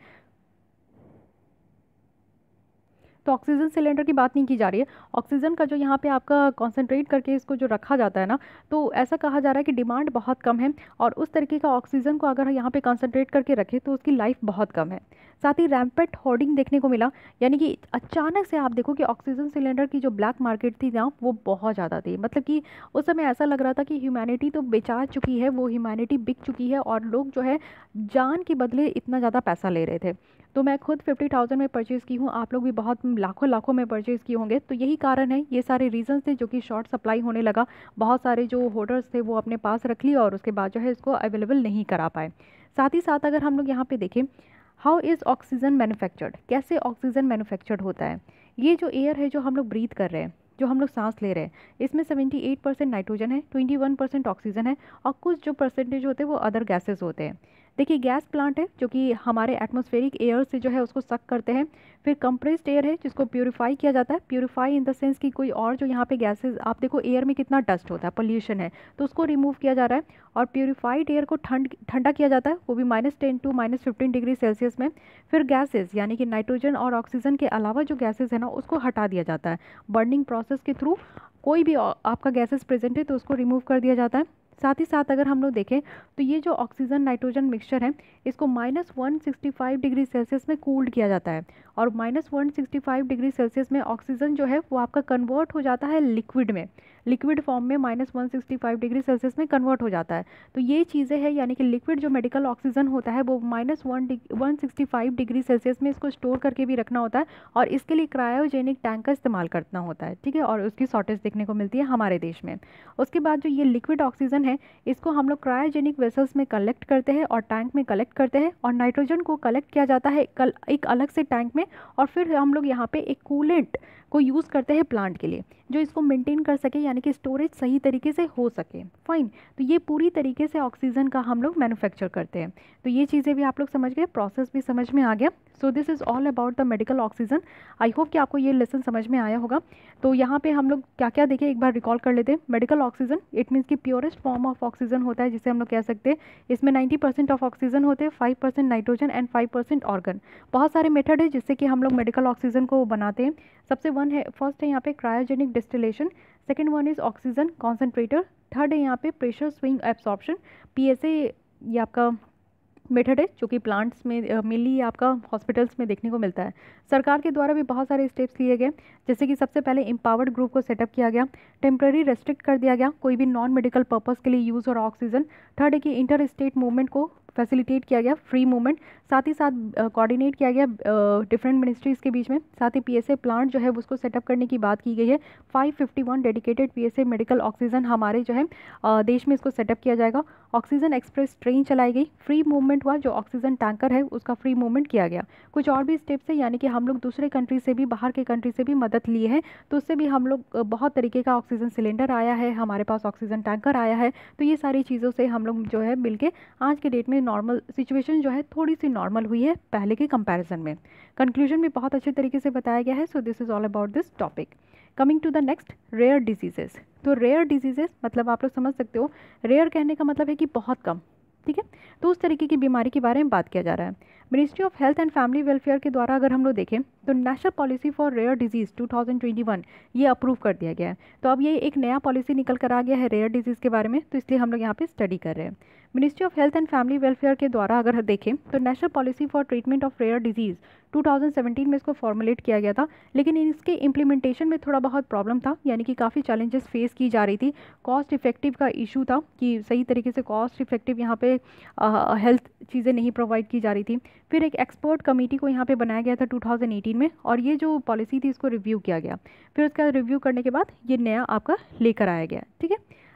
तो ऑक्सीजन सिलेंडर की बात नहीं की जा रही है, ऑक्सीजन का जो यहाँ पे आपका कॉन्सेंट्रेट करके इसको जो रखा जाता है ना, तो ऐसा कहा जा रहा है कि डिमांड बहुत कम है और उस तरीके का ऑक्सीजन को अगर यहाँ पे कॉन्सेंट्रेट करके रखें तो उसकी लाइफ बहुत कम है। साथ ही रैम्पेट होर्डिंग देखने को मिला, यानी कि अचानक से आप देखो कि ऑक्सीजन सिलेंडर की जो ब्लैक मार्केट थी ना वो बहुत ज़्यादा थी। मतलब कि उस समय ऐसा लग रहा था कि ह्यूमैनिटी तो बेचा चुकी है, वो ह्यूमैनिटी बिक चुकी है और लोग जो है जान के बदले इतना ज़्यादा पैसा ले रहे थे। तो मैं खुद फिफ्टी थाउजेंड में परचेज़ की हूँ, आप लोग भी बहुत लाखों लाखों में परचेज़ किए होंगे। तो यही कारण है, ये सारे रीजंस थे जो कि शॉर्ट सप्लाई होने लगा। बहुत सारे जो होल्डर्स थे वो अपने पास रख लिया और उसके बाद जो है इसको अवेलेबल नहीं करा पाए। साथ ही साथ अगर हम लोग यहाँ पे देखें, हाउ इज़ ऑक्सीजन मैन्युफैक्चर्ड, कैसे ऑक्सीजन मैन्युफैक्चर्ड होता है। ये जो एयर है जो हम लोग ब्रीथ कर रहे हैं, जो हम लोग सांस ले रहे हैं, इसमें सेवेंटी एट परसेंट नाइट्रोजन है, ट्वेंटी वन परसेंट ऑक्सीजन है और कुछ जो परसेंटेज होते हैं वो अदर गैसेस होते हैं। देखिए गैस प्लांट है जो कि हमारे एटमॉस्फेरिक एयर से जो है उसको सक करते हैं। फिर कंप्रेस्ड एयर है जिसको प्यूरिफाई किया जाता है, प्यूरिफाई इन द सेंस कि कोई और जो यहाँ पे गैसेस, आप देखो एयर में कितना डस्ट होता है, पोल्यूशन है, तो उसको रिमूव किया जा रहा है। और प्यूरिफाइड एयर को ठंड ठंडा किया जाता है, वो भी minus ten to minus fifteen degree Celsius में। फिर गैसेस यानी कि नाइट्रोजन और ऑक्सीजन के अलावा जो गैसेस है ना उसको हटा दिया जाता है बर्निंग प्रोसेस के थ्रू। कोई भी आपका गैसेस प्रेजेंट है तो उसको रिमूव कर दिया जाता है। साथ ही साथ अगर हम लोग देखें तो ये जो ऑक्सीजन नाइट्रोजन मिक्सचर है इसको minus one sixty five degree Celsius में कूल्ड किया जाता है और minus one sixty five degree Celsius में ऑक्सीजन जो है वो आपका कन्वर्ट हो जाता है लिक्विड में, लिक्विड फॉर्म में minus one sixty five degree Celsius में कन्वर्ट हो जाता है। तो ये चीज़ें हैं, यानी कि लिक्विड जो मेडिकल ऑक्सीजन होता है वो minus one one sixty five degree Celsius में इसको स्टोर करके भी रखना होता है और इसके लिए क्रायोजेनिक टैंक का इस्तेमाल करना होता है, ठीक है, और उसकी शॉर्टेज देखने को मिलती है हमारे देश में। उसके बाद जो ये लिक्विड ऑक्सीजन है इसको हम लोग क्रायोजेनिक वेसल्स में कलेक्ट करते हैं और टैंक में कलेक्ट करते हैं और नाइट्रोजन को कलेक्ट किया जाता है कल एक अलग से टैंक में और फिर हम लोग यहाँ पे एक कूलेंट को यूज़ करते हैं प्लांट के लिए जो इसको मेंटेन कर सके, यानी कि स्टोरेज सही तरीके से हो सके। फाइन, तो ये पूरी तरीके से ऑक्सीजन का हम लोग मैन्युफैक्चर करते हैं। तो ये चीज़ें भी आप लोग समझ गए, प्रोसेस भी समझ में आ गया। So this is all about the medical oxygen. I hope कि आपको ये लेसन समझ में आया होगा। तो यहाँ पे हम लोग क्या क्या देखें एक बार रिकॉल कर लेते हैं। मेडिकल ऑक्सीजन इट मीन्स की प्योरेस्ट फॉर्म ऑफ ऑक्सीजन होता है जिसे हम लोग कह सकते हैं। इसमें नाइन्टी परसेंट ऑफ ऑक्सीजन होते हैं, five percent nitrogen and five percent argon. बहुत सारे मेथड है जिससे कि हम लोग मेडिकल ऑक्सीजन को बनाते हैं। सबसे वन है, फर्स्ट है यहाँ पे cryogenic distillation, second one is oxygen concentrator, third है यहाँ पे प्रेशर स्विंग एब्सॉर्प्शन, पीएसए ये आपका मेथड है जो कि प्लांट्स में मेनली आपका हॉस्पिटल्स में देखने को मिलता है। सरकार के द्वारा भी बहुत सारे स्टेप्स लिए गए, जैसे कि सबसे पहले एम्पावर्ड ग्रुप को सेटअप किया गया, टेम्प्रेरी रेस्ट्रिक्ट कर दिया गया कोई भी नॉन मेडिकल पर्पस के लिए यूज़ और ऑक्सीजन। थर्ड है कि इंटर स्टेट मूवमेंट को फैसिलिटेट किया गया, फ्री मूवमेंट, साथ ही साथ कोऑर्डिनेट किया गया डिफरेंट मिनिस्ट्रीज़ के बीच में। साथ ही पीएसए प्लांट जो है उसको सेटअप करने की बात की गई है। Five fifty one dedicated PSA medical oxygen हमारे जो है uh, देश में इसको सेटअप किया जाएगा। ऑक्सीजन एक्सप्रेस ट्रेन चलाई गई, फ्री मूवमेंट हुआ, जो ऑक्सीजन टैंकर है उसका फ्री मूवमेंट किया गया। कुछ और भी स्टेप्स है, यानी कि हम लोग दूसरे कंट्री से भी, बाहर के कंट्री से भी मदद लिए हैं, तो उससे भी हम लोग बहुत तरीके का ऑक्सीजन सिलेंडर आया है, हमारे पास ऑक्सीजन टैंकर आया है। तो ये सारी चीज़ों से हम लोग जो है मिलके आज के डेट में नॉर्मल सिचुएशन जो है थोड़ी सी नॉर्मल हुई है पहले के कंपैरिजन में। कंक्लूजन में बहुत अच्छे तरीके से बताया गया है। So this is all about this topic. Coming to the next, rare diseases. तो रेयर डिजीजेस मतलब आप लोग समझ सकते हो, रेयर कहने का मतलब है कि बहुत कम, ठीक है। तो उस तरीके की बीमारी के बारे में बात किया जा रहा है। Ministry of health and family welfare के द्वारा अगर हम लोग देखें तो national policy for rare disease two thousand twenty one ये अप्रूव कर दिया गया है। तो अब ये एक नया पॉलिसी निकल कर आ गया है रेयर डिजीज़ के बारे में, तो इसलिए हम लोग यहाँ पे स्टडी कर रहे हैं। Ministry of health and family welfare के द्वारा अगर देखें तो national policy for treatment of rare disease two thousand seventeen में इसको फॉर्मुलेट किया गया था, लेकिन इसके इम्प्लीमेंटेशन में थोड़ा बहुत प्रॉब्लम था, यानी कि काफ़ी चैलेंजेस फेस की जा रही थी। कॉस्ट इफेक्टिव का इशू था कि सही तरीके से कॉस्ट इफेक्टिव यहाँ पे हेल्थ चीज़ें नहीं प्रोवाइड की जा रही थी। फिर एक एक्सपर्ट कमेटी को यहाँ पे बनाया गया था टू थाउजेंड एटीन में, और ये जो पॉलिसी थी इसको रिव्यू किया गया। फिर उसका रिव्यू करने के बाद ये नया आपका लेकर आया गया, ठीक है।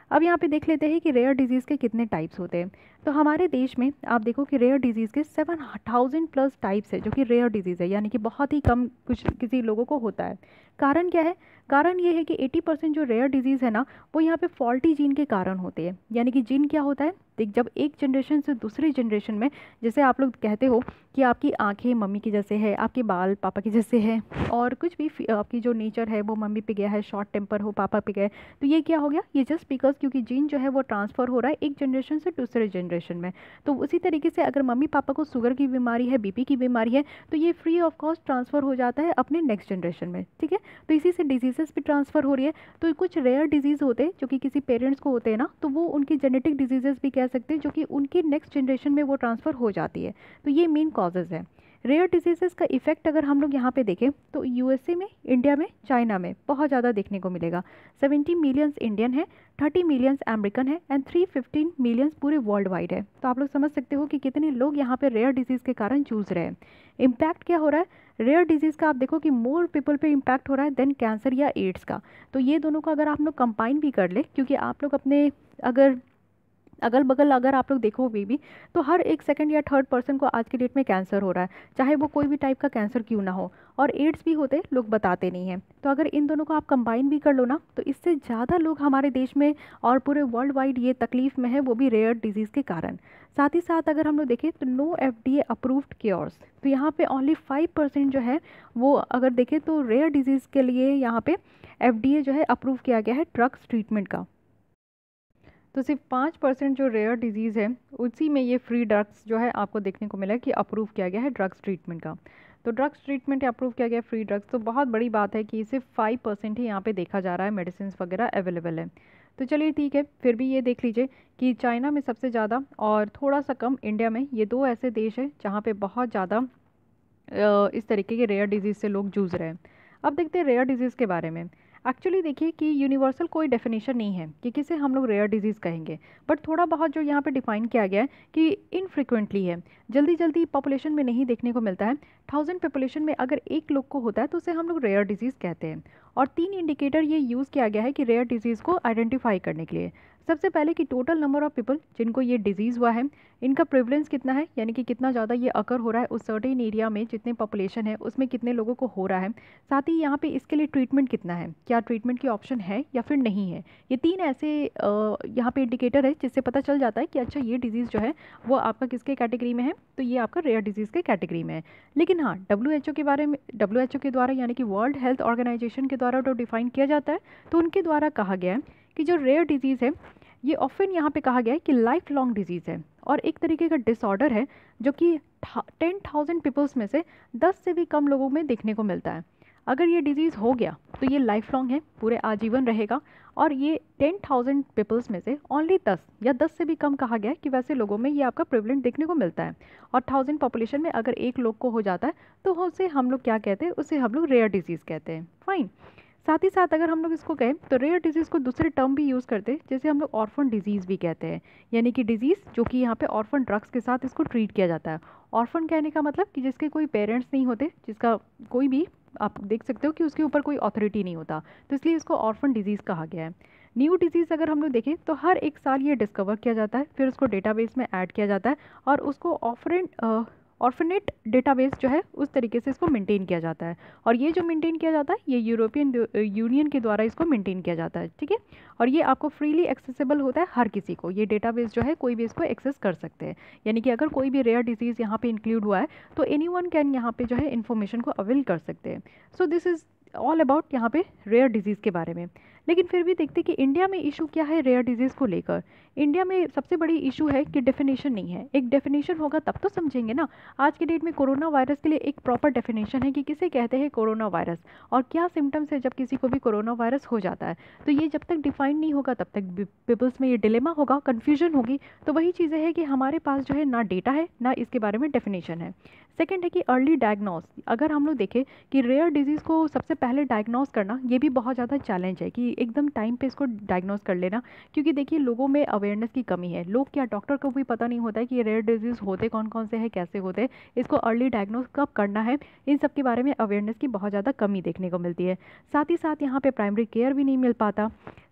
अब यहाँ पे देख लेते हैं कि रेयर डिजीज़ के कितने टाइप्स होते हैं। तो हमारे देश में आप देखो कि रेयर डिजीज़ के सेवन थाउजेंड प्लस टाइप्स है जो कि रेयर डिजीज़ है, यानी कि बहुत ही कम कुछ किसी लोगों को होता है। कारण क्या है? कारण ये है कि अस्सी परसेंट जो रेयर डिजीज़ है ना, वो यहाँ पे फॉल्टी जीन के कारण होते हैं। यानी कि जीन क्या होता है, देख जब एक जनरेशन से दूसरी जनरेशन में, जैसे आप लोग कहते हो कि आपकी आंखें मम्मी की जैसे है, आपके बाल पापा के जैसे है, और कुछ भी आपकी जो नेचर है वो मम्मी पे गया है, शॉर्ट टेम्पर हो पापा पे गए, तो ये क्या हो गया, ये जस्ट बिकॉज क्योंकि जीन जो है वो ट्रांसफ़र हो रहा है एक जनरेशन से दूसरे जनरेशन में। तो उसी तरीके से अगर मम्मी पापा को शुगर की बीमारी है, बीपी की बीमारी है, तो ये फ्री ऑफ कॉस्ट ट्रांसफ़र हो जाता है अपने नेक्स्ट जनरेशन में। ठीक है, तो इसी से डिजीज़ेस भी ट्रांसफ़र हो रही है। तो कुछ रेयर डिजीज़ होते हैं जो कि किसी पेरेंट्स को होते हैं ना, तो वो उनकी जेनेटिक डिजीज़ेस भी कह सकते हैं जो कि उनकी नेक्स्ट जनरेशन में वो ट्रांसफ़र हो जाती है। तो ये मेन कॉजेज़ है। रेयर डिजीज़ेस का इफेक्ट अगर हम लोग यहाँ पे देखें तो यूएसए में, इंडिया में, चाइना में बहुत ज़्यादा देखने को मिलेगा। सत्तर मिलियंस इंडियन है, तीस मिलियंस अमेरिकन है एंड तीन सौ पंद्रह मिलियंस पूरे वर्ल्ड वाइड है। तो आप लोग समझ सकते हो कि कितने लोग यहाँ पे रेयर डिजीज़ के कारण जूझ रहे हैं। इम्पैक्ट क्या हो रहा है रेयर डिजीज़ का, आप देखो कि मोर पीपल पे इम्पैक्ट हो रहा है देन कैंसर या एड्स का। तो ये दोनों को अगर आप लोग कंबाइन भी कर ले, क्योंकि आप लोग अपने अगर अगल बगल अगर आप लोग देखो भी, भी तो हर एक सेकंड या थर्ड पर्सन को आज के डेट में कैंसर हो रहा है, चाहे वो कोई भी टाइप का कैंसर क्यों ना हो, और एड्स भी होते, लोग बताते नहीं हैं। तो अगर इन दोनों को आप कंबाइन भी कर लो ना, तो इससे ज़्यादा लोग हमारे देश में और पूरे वर्ल्ड वाइड ये तकलीफ़ में है, वो भी रेयर डिजीज़ के कारण। साथ ही साथ अगर हम लोग देखें तो no F D A approved cures, तो यहाँ पे ओनली फाइव परसेंट जो है वो अगर देखें तो रेयर डिजीज़ के लिए यहाँ पे एफ डी ए जो है अप्रूव किया गया है ड्रग्स ट्रीटमेंट का। तो सिर्फ पाँच परसेंट जो रेयर डिजीज़ है उसी में ये फ्री ड्रग्स जो है आपको देखने को मिला कि अप्रूव किया गया है ड्रग्स ट्रीटमेंट का। तो ड्रग्स ट्रीटमेंट अप्रूव किया गया फ्री ड्रग्स, तो बहुत बड़ी बात है कि सिर्फ फाइव परसेंट ही यहाँ पे देखा जा रहा है मेडिसिन वगैरह अवेलेबल है। तो चलिए ठीक है, फिर भी ये देख लीजिए कि चाइना में सबसे ज़्यादा और थोड़ा सा कम इंडिया में, ये दो ऐसे देश हैं जहाँ पर बहुत ज़्यादा इस तरीके के रेयर डिजीज़ से लोग जूझ रहे हैं। अब देखते हैं रेयर डिजीज़ के बारे में। एक्चुअली देखिए कि यूनिवर्सल कोई डेफिनेशन नहीं है कि किसे हम लोग रेयर डिजीज़ कहेंगे, बट थोड़ा बहुत जो यहाँ पे डिफाइन किया गया है कि इनफ्रिक्वेंटली है, जल्दी जल्दी पॉपुलेशन में नहीं देखने को मिलता है। थाउजेंड पॉपुलेशन में अगर एक लोग को होता है तो उसे हम लोग रेयर डिजीज़ कहते हैं। और तीन इंडिकेटर ये यूज़ किया गया है कि रेयर डिजीज़ को आइडेंटिफाई करने के लिए। सबसे पहले कि टोटल नंबर ऑफ़ पीपल जिनको ये डिजीज़ हुआ है, इनका प्रेवलेंस कितना है, यानी कि कितना ज़्यादा ये अकर हो रहा है उस सर्टेन एरिया में, जितने पॉपुलेशन है उसमें कितने लोगों को हो रहा है। साथ ही यहाँ पे इसके लिए ट्रीटमेंट कितना है, क्या ट्रीटमेंट की ऑप्शन है या फिर नहीं है। ये तीन ऐसे यहाँ पे इंडिकेटर है जिससे पता चल जाता है कि अच्छा ये डिजीज़ जो है वो आपका किसके कैटेगरी में है, तो ये आपका रेयर डिजीज़ के कैटेगरी में है। लेकिन हाँ, डब्ल्यू एच ओ के बारे में, डब्ल्यू एच ओ के द्वारा यानी कि वर्ल्ड हेल्थ ऑर्गेनाइजेशन के द्वारा जो डिफाइन किया जाता है, तो उनके द्वारा कहा गया है कि जो रेयर डिजीज़ है ये ऑफन यहाँ पे कहा गया है कि लाइफ लॉन्ग डिजीज़ है और एक तरीके का डिसऑर्डर है जो कि टेन थाउजेंड पीपल्स में से दस से भी कम लोगों में देखने को मिलता है। अगर ये डिजीज़ हो गया तो ये लाइफ लॉन्ग है, पूरे आजीवन रहेगा, और ये टेन थाउजेंड पीपल्स में से ओनली दस या दस से भी कम कहा गया है कि वैसे लोगों में ये आपका प्रिवलेंट देखने को मिलता है। और थाउजेंड पॉपुलेशन में अगर एक लोग को हो जाता है तो उसे हम लोग क्या कहते हैं, उसे हम लोग रेयर डिजीज़ कहते हैं। फाइन। साथ ही साथ अगर हम लोग इसको कहें तो रेयर डिजीज़ को दूसरे टर्म भी यूज़ करते हैं, जैसे हम लोग ऑर्फन डिजीज़ भी कहते हैं, यानी कि डिजीज़ जो कि यहाँ पे ऑर्फन ड्रग्स के साथ इसको ट्रीट किया जाता है। ऑर्फन कहने का मतलब कि जिसके कोई पेरेंट्स नहीं होते, जिसका कोई भी, आप देख सकते हो कि उसके ऊपर कोई अथॉरिटी नहीं होता, तो इसलिए इसको ऑर्फन डिजीज़ कहा गया है। न्यू डिजीज़ अगर हम लोग देखें तो हर एक साल ये डिस्कवर किया जाता है, फिर उसको डेटाबेस में ऐड किया जाता है और उसको ऑफरेंट ऑर्फनेट डेटाबेस जो है उस तरीके से इसको मेंटेन किया जाता है। और ये जो मेंटेन किया जाता है ये यूरोपियन यूनियन के द्वारा इसको मेंटेन किया जाता है। ठीक है, और ये आपको फ्रीली एक्सेसिबल होता है, हर किसी को ये डेटाबेस जो है कोई भी इसको एक्सेस कर सकते हैं। यानी कि अगर कोई भी रेयर डिजीज़ यहाँ पे इंक्लूड हुआ है तो एनीवन कैन यहाँ पे जो है इन्फॉर्मेशन को अवेल कर सकते हैं। So this is all about यहाँ पे रेयर डिजीज़ के बारे में। लेकिन फिर भी देखते कि इंडिया में इशू क्या है रेयर डिजीज़ को लेकर। इंडिया में सबसे बड़ी इशू है कि डेफिनेशन नहीं है। एक डेफिनेशन होगा तब तो समझेंगे ना। आज के डेट में कोरोना वायरस के लिए एक प्रॉपर डेफिनेशन है कि किसे कहते हैं कोरोना वायरस और क्या सिम्टम्स है जब किसी को भी कोरोना वायरस हो जाता है। तो ये जब तक डिफाइन नहीं होगा तब तक पीपल्स में ये डिलेमा होगा, कन्फ्यूजन होगी। तो वही चीज़ें हैं कि हमारे पास जो है ना डेटा है ना इसके बारे में डेफिनेशन है। सेकेंड है कि अर्ली डायग्नोस। अगर हम लोग देखें कि रेयर डिजीज़ को सबसे पहले डायग्नोस करना ये भी बहुत ज़्यादा चैलेंज है कि एकदम टाइम पे इसको डायग्नोस कर लेना, क्योंकि देखिए लोगों में अवेयरनेस की कमी है। लोग क्या, डॉक्टर को भी पता नहीं होता है कि ये रेयर डिजीज़ होते कौन कौन से हैं, कैसे होते हैं, इसको अर्ली डायग्नोस कब करना है, इन सब के बारे में अवेयरनेस की बहुत ज़्यादा कमी देखने को मिलती है। साथ ही साथ यहाँ पे प्राइमरी केयर भी नहीं मिल पाता।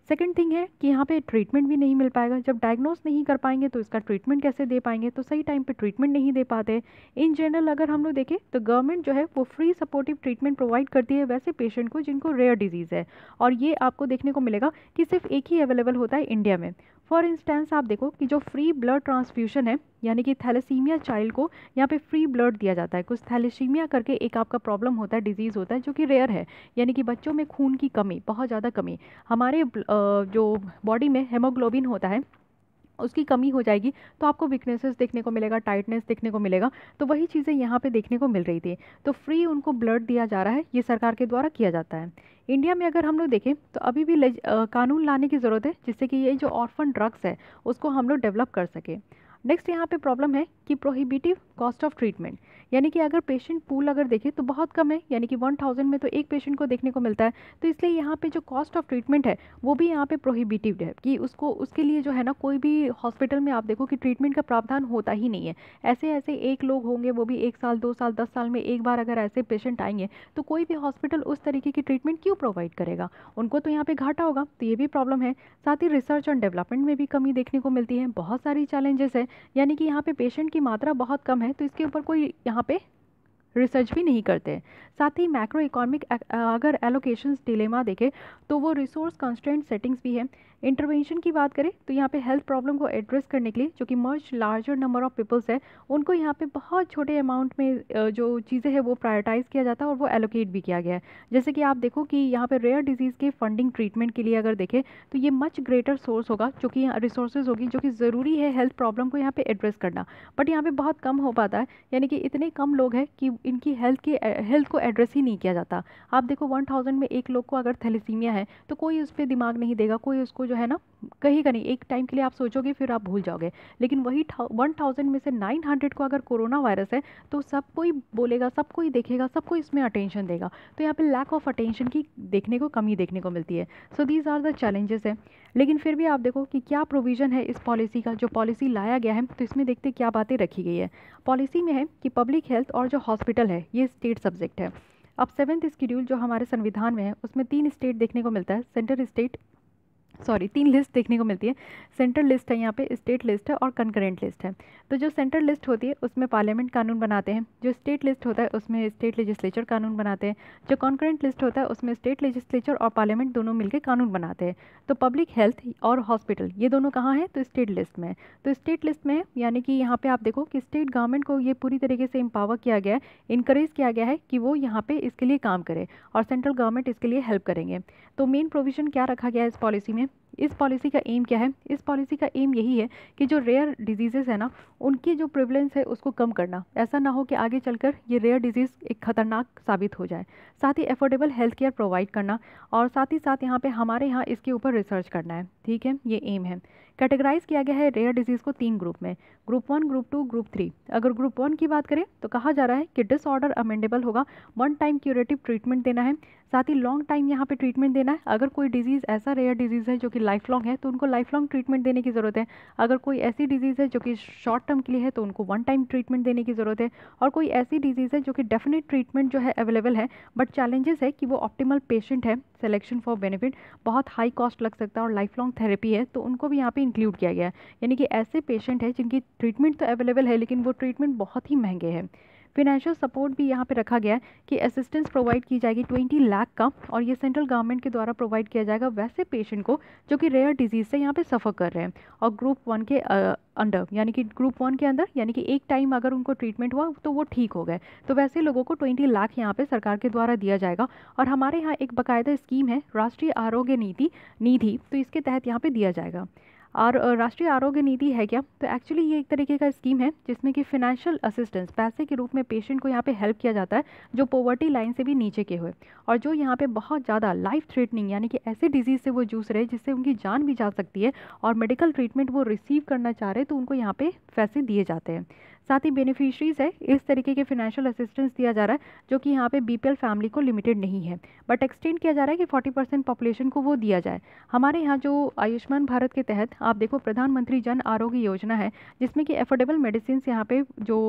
सेकंड थिंग है कि यहाँ पे ट्रीटमेंट भी नहीं मिल पाएगा। जब डायग्नोस नहीं कर पाएंगे तो इसका ट्रीटमेंट कैसे दे पाएंगे, तो सही टाइम पे ट्रीटमेंट नहीं दे पाते। इन जनरल अगर हम लोग देखें तो गवर्नमेंट जो है वो फ्री सपोर्टिव ट्रीटमेंट प्रोवाइड करती है वैसे पेशेंट को जिनको रेयर डिजीज़ है, और ये आपको देखने को मिलेगा कि सिर्फ एक ही अवेलेबल होता है इंडिया में। फॉर इंस्टेंस आप देखो कि जो फ्री ब्लड ट्रांसफ्यूशन है, यानी कि थैलेसीमिया चाइल्ड को यहाँ पे फ्री ब्लड दिया जाता है। कुछ थैलेसीमिया करके एक आपका प्रॉब्लम होता है, डिजीज़ होता है जो कि रेयर है, यानी कि बच्चों में खून की कमी, बहुत ज़्यादा कमी, हमारे जो बॉडी में हेमोग्लोबिन होता है उसकी कमी हो जाएगी तो आपको वीकनेसेस देखने को मिलेगा, टाइटनेस देखने को मिलेगा। तो वही चीज़ें यहाँ पे देखने को मिल रही थी। तो फ्री उनको ब्लड दिया जा रहा है, ये सरकार के द्वारा किया जाता है। इंडिया में अगर हम लोग देखें तो अभी भी आ, कानून लाने की ज़रूरत है जिससे कि ये जो ऑर्फन ड्रग्स है उसको हम लोग डेवलप कर सके। नेक्स्ट यहाँ पे प्रॉब्लम है कि प्रोहिबिटिव कॉस्ट ऑफ ट्रीटमेंट, यानी कि अगर पेशेंट पूल अगर देखें तो बहुत कम है, यानी कि वन थाउजेंड में तो एक पेशेंट को देखने को मिलता है। तो इसलिए यहाँ पे जो कॉस्ट ऑफ ट्रीटमेंट है वो भी यहाँ पे प्रोहिबिटिव है कि उसको उसके लिए जो है ना, कोई भी हॉस्पिटल में आप देखो कि ट्रीटमेंट का प्रावधान होता ही नहीं है। ऐसे ऐसे एक लोग होंगे, वो भी एक साल दो साल दस साल में एक बार अगर ऐसे पेशेंट आएंगे तो कोई भी हॉस्पिटल उस तरीके की ट्रीटमेंट क्यों प्रोवाइड करेगा, उनको तो यहाँ पे घाटा होगा। तो ये भी प्रॉब्लम है। साथ ही रिसर्च एंड डेवलपमेंट में भी कमी देखने को मिलती है, बहुत सारी चैलेंजेस है, यानी कि यहाँ पे पेशेंट की मात्रा बहुत कम है तो इसके ऊपर कोई यहाँ पे रिसर्च भी नहीं करते। साथ ही मैक्रो इकोनॉमिक अगर एलोकेशंस डिलेमा देखें तो वो रिसोर्स कंस्ट्रेंट सेटिंग्स भी है। इंटरवेंशन की बात करें तो यहाँ पे हेल्थ प्रॉब्लम को एड्रेस करने के लिए जो कि much larger number of peoples है उनको यहाँ पे बहुत छोटे अमाउंट में जो चीज़ें हैं वो प्रायोरिटाइज़ किया जाता है और वो एलोकेट भी किया गया है। जैसे कि आप देखो कि यहाँ पे रेयर डिजीज़ के फंडिंग ट्रीटमेंट के लिए अगर देखें तो ये मच ग्रेटर सोर्स होगा जो कि रिसोर्सेज होगी जो कि ज़रूरी है हेल्थ प्रॉब्लम को यहाँ पे एड्रेस करना, बट यहाँ पे बहुत कम हो पाता है, यानी कि इतने कम लोग हैं कि इनकी हेल्थ की हेल्थ को एड्रेस ही नहीं किया जाता। आप देखो वन थाउजेंड में एक लोग को अगर थैलेसीमिया है तो कोई उस पर दिमाग नहीं देगा, कोई उसको जो है ना कहेगा नहीं। एक टाइम के लिए आप सोचोगे फिर आप भूल जाओगे, लेकिन वही वन थाउजेंड में से नाइन हंड्रेड को अगर कोरोना वायरस है तो सब कोई बोलेगा, सब कोई देखेगा, सबको इसमें अटेंशन देगा। तो यहाँ पे लैक ऑफ अटेंशन की देखने को कमी देखने को मिलती है। So these are the challenges है। लेकिन फिर भी आप देखो कि क्या प्रोविज़न है इस पॉलिसी का, जो पॉलिसी लाया गया है तो इसमें देखते क्या बातें रखी गई है। पॉलिसी में है कि पब्लिक हेल्थ और जो हॉस्पिटल है ये स्टेट सब्जेक्ट है। अब सेवेंथ शेड्यूल जो हमारे संविधान में है उसमें तीन स्टेट देखने को मिलता है, सेंटर स्टेट सॉरी तीन लिस्ट देखने को मिलती है। सेंट्रल लिस्ट है, यहाँ पे स्टेट लिस्ट है और कंकरेंट लिस्ट है। तो जो सेंट्रल लिस्ट होती है उसमें पार्लियामेंट कानून बनाते हैं, जो स्टेट लिस्ट होता है उसमें स्टेट लेजिस्लेचर कानून बनाते हैं, जो कॉन्करेंट लिस्ट होता है उसमें स्टेट लेजिस्लेचर और पार्लियामेंट दोनों मिलकर कानून बनाते हैं। तो पब्लिक हेल्थ और हॉस्पिटल ये दोनों कहाँ हैं, तो स्टेट लिस्ट में। तो स्टेट लिस्ट में यानी कि यहाँ पे आप देखो कि स्टेट गवर्नमेंट को ये पूरी तरीके से एम्पावर किया गया है, इनकरेज किया गया है कि वो यहाँ पे इसके लिए काम करे और सेंट्रल गवर्नमेंट इसके लिए हेल्प करेंगे। तो मेन प्रोविज़न क्या रखा गया है इस पॉलिसी में, इस पॉलिसी का एम क्या है, इस पॉलिसी का एम यही है कि जो रेयर डिजीज़ेस है ना उनकी जो प्रिवलेंस है उसको कम करना, ऐसा ना हो कि आगे चलकर ये रेयर डिजीज़ एक खतरनाक साबित हो जाए। साथ ही एफोर्डेबल हेल्थ केयर प्रोवाइड करना और साथ ही साथ यहाँ पे हमारे यहाँ इसके ऊपर रिसर्च करना है। ठीक है, ये एम है। कैटेगराइज किया गया है रेयर डिजीज़ को तीन ग्रुप में, group one, group two, group three. अगर ग्रुप वन की बात करें तो कहा जा रहा है कि डिसऑर्डर अमेंडेबल होगा, वन टाइम क्यूरेटिव ट्रीटमेंट देना है, साथ ही लॉन्ग टाइम यहाँ पे ट्रीटमेंट देना है। अगर कोई डिजीज़ ऐसा रेयर डिजीज़ है जो कि लाइफ लॉन्ग है तो उनको लाइफ लॉन्ग ट्रीटमेंट देने की ज़रूरत है। अगर कोई ऐसी डिजीज़ है जो कि शॉर्ट टर्म के लिए है तो उनको वन टाइम ट्रीटमेंट देने की ज़रूरत है। और कोई ऐसी डिजीज़ है जो कि डेफिनेट ट्रीटमेंट जो है अवेलेबल है, बट चैलेंजेस है कि वो ऑप्टिमल पेशेंट है, सिलेक्शन फॉर बेनिफिट बहुत हाई कॉस्ट लग सकता है और लाइफ लॉन्ग थेरेपी है, तो उनको भी यहाँ पे इंक्लूड किया गया है। यानी कि ऐसे पेशेंट है जिनकी ट्रीटमेंट तो अवेलेबल है लेकिन वो ट्रीटमेंट बहुत ही महंगे हैं। फिनेंशियल सपोर्ट भी यहाँ पे रखा गया है कि असिस्टेंस प्रोवाइड की जाएगी ट्वेंटी लाख का, और ये सेंट्रल गवर्नमेंट के द्वारा प्रोवाइड किया जाएगा वैसे पेशेंट को जो कि रेयर डिजीज़ से यहाँ पे सफ़र कर रहे हैं और ग्रुप वन के अंडर, यानी कि ग्रुप वन के अंदर, यानी कि एक टाइम अगर उनको ट्रीटमेंट हुआ तो वो ठीक हो गए, तो वैसे लोगों को ट्वेंटी लाख यहाँ पे सरकार के द्वारा दिया जाएगा। और हमारे यहाँ एक बाकायदा स्कीम है राष्ट्रीय आरोग्य नीति निधि, तो इसके तहत यहाँ पे दिया जाएगा। और राष्ट्रीय आरोग्य नीति है क्या, तो एक्चुअली ये एक तरीके का स्कीम है जिसमें कि फिनेंशियल असिस्टेंस पैसे के रूप में पेशेंट को यहाँ पे हेल्प किया जाता है जो पॉवर्टी लाइन से भी नीचे के हुए और जो यहाँ पे बहुत ज़्यादा लाइफ थ्रेटनिंग यानी कि ऐसे डिजीज़ से वो जूझ रहे हैं जिससे उनकी जान भी जा सकती है और मेडिकल ट्रीटमेंट वो रिसीव करना चाह रहे हैं तो उनको यहाँ पे पैसे दिए जाते हैं। साथ ही बेनिफिशरीज है इस तरीके के फिनेंशियल असिस्टेंस दिया जा रहा है जो कि यहाँ पे बीपीएल फैमिली को लिमिटेड नहीं है, बट एक्सटेंड किया जा रहा है कि फोर्टी परसेंट पॉपुलेशन को वो दिया जाए। हमारे यहाँ जो आयुष्मान भारत के तहत आप देखो प्रधानमंत्री जन आरोग्य योजना है जिसमें कि एफोर्डेबल मेडिसिन यहाँ पे जो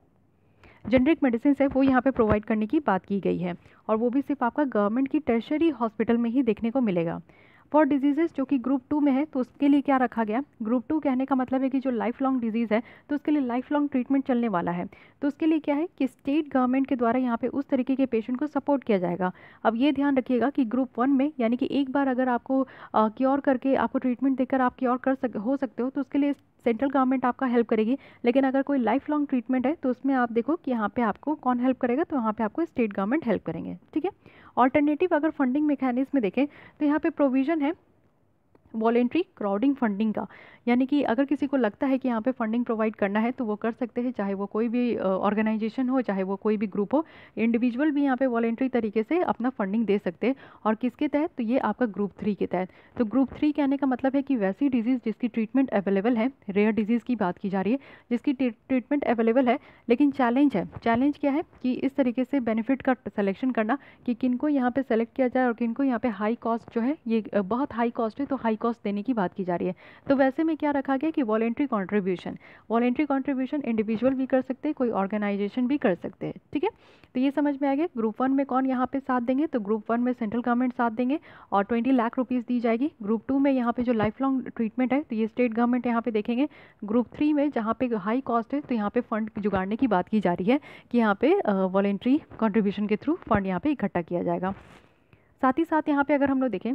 जेनरिक मेडिसिन है वो यहाँ पे प्रोवाइड करने की बात की गई है और वो भी सिर्फ आपका गवर्नमेंट की टर्शरी हॉस्पिटल में ही देखने को मिलेगा। फॉर डिजीजेस जो कि ग्रुप टू में है तो उसके लिए क्या रखा गया, ग्रुप टू कहने का मतलब है कि जो लाइफ लॉन्ग डिजीज़ है तो उसके लिए लाइफ लॉन्ग ट्रीटमेंट चलने वाला है। तो उसके लिए क्या है कि स्टेट गवर्नमेंट के द्वारा यहाँ पे उस तरीके के पेशेंट को सपोर्ट किया जाएगा। अब ये ध्यान रखिएगा कि ग्रुप वन में यानी कि एक बार अगर आपको क्योर करके आपको ट्रीटमेंट देकर आप क्योर कर सक हो सकते हो तो उसके लिए सेंट्रल गवर्नमेंट आपका हेल्प करेगी। लेकिन अगर कोई लाइफ लॉन्ग ट्रीटमेंट है तो उसमें आप देखो कि यहाँ पे आपको कौन हेल्प करेगा, तो यहाँ पे आपको स्टेट गवर्नमेंट हेल्प करेंगे। ठीक है। ऑल्टरनेटिव अगर फंडिंग मैकेनिज्म में देखें तो यहाँ पे प्रोविज़न है वॉलेंट्री क्राउडिंग फंडिंग का, यानी कि अगर किसी को लगता है कि यहाँ पे फंडिंग प्रोवाइड करना है तो वो कर सकते हैं, चाहे वो कोई भी ऑर्गेनाइजेशन हो, चाहे वो कोई भी ग्रुप हो। इंडिविजुअल भी यहाँ पे वॉलेंट्री तरीके से अपना फंडिंग दे सकते हैं। और किसके तहत, तो ये आपका ग्रुप थ्री के तहत। तो ग्रुप थ्री कहने का मतलब है कि वैसी डिजीज़ जिसकी ट्रीटमेंट अवेलेबल है, रेयर डिजीज़ की बात की जा रही है, जिसकी ट्रीटमेंट अवेलेबल है, लेकिन चैलेंज है। चैलेंज क्या है कि इस तरीके से बेनिफिट का सिलेक्शन करना कि किन को यहाँ पे सेलेक्ट किया जाए और किन को यहाँ पे हाई कॉस्ट जो है, ये बहुत हाई कॉस्ट है तो हाई कॉस्ट देने की बात की जा रही है। तो वैसे में क्या रखा गया कि voluntary contribution, voluntary contribution individual भी कर सकते हैं, कोई ऑर्गेनाइजेशन भी कर सकते हैं। ठीक है। तो ये समझ में आ गया। ग्रुप वन में कौन यहाँ पे साथ देंगे, तो ग्रुप वन में सेंट्रल गवर्नमेंट साथ देंगे और ट्वेंटी लाख रुपीज़ दी जाएगी। ग्रुप टू में यहाँ पे जो लाइफ लॉन्ग ट्रीटमेंट है तो ये स्टेट गवर्नमेंट यहाँ पे देखेंगे। ग्रुप थ्री में जहाँ पे हाई कॉस्ट है तो यहाँ पे फंड जुगाड़ने की बात की जा रही है कि यहाँ पे वॉलेंट्री कंट्रीब्यूशन के थ्रू फंड यहाँ पे इकट्ठा किया जाएगा। साथ ही साथ यहाँ पे अगर हम लोग देखें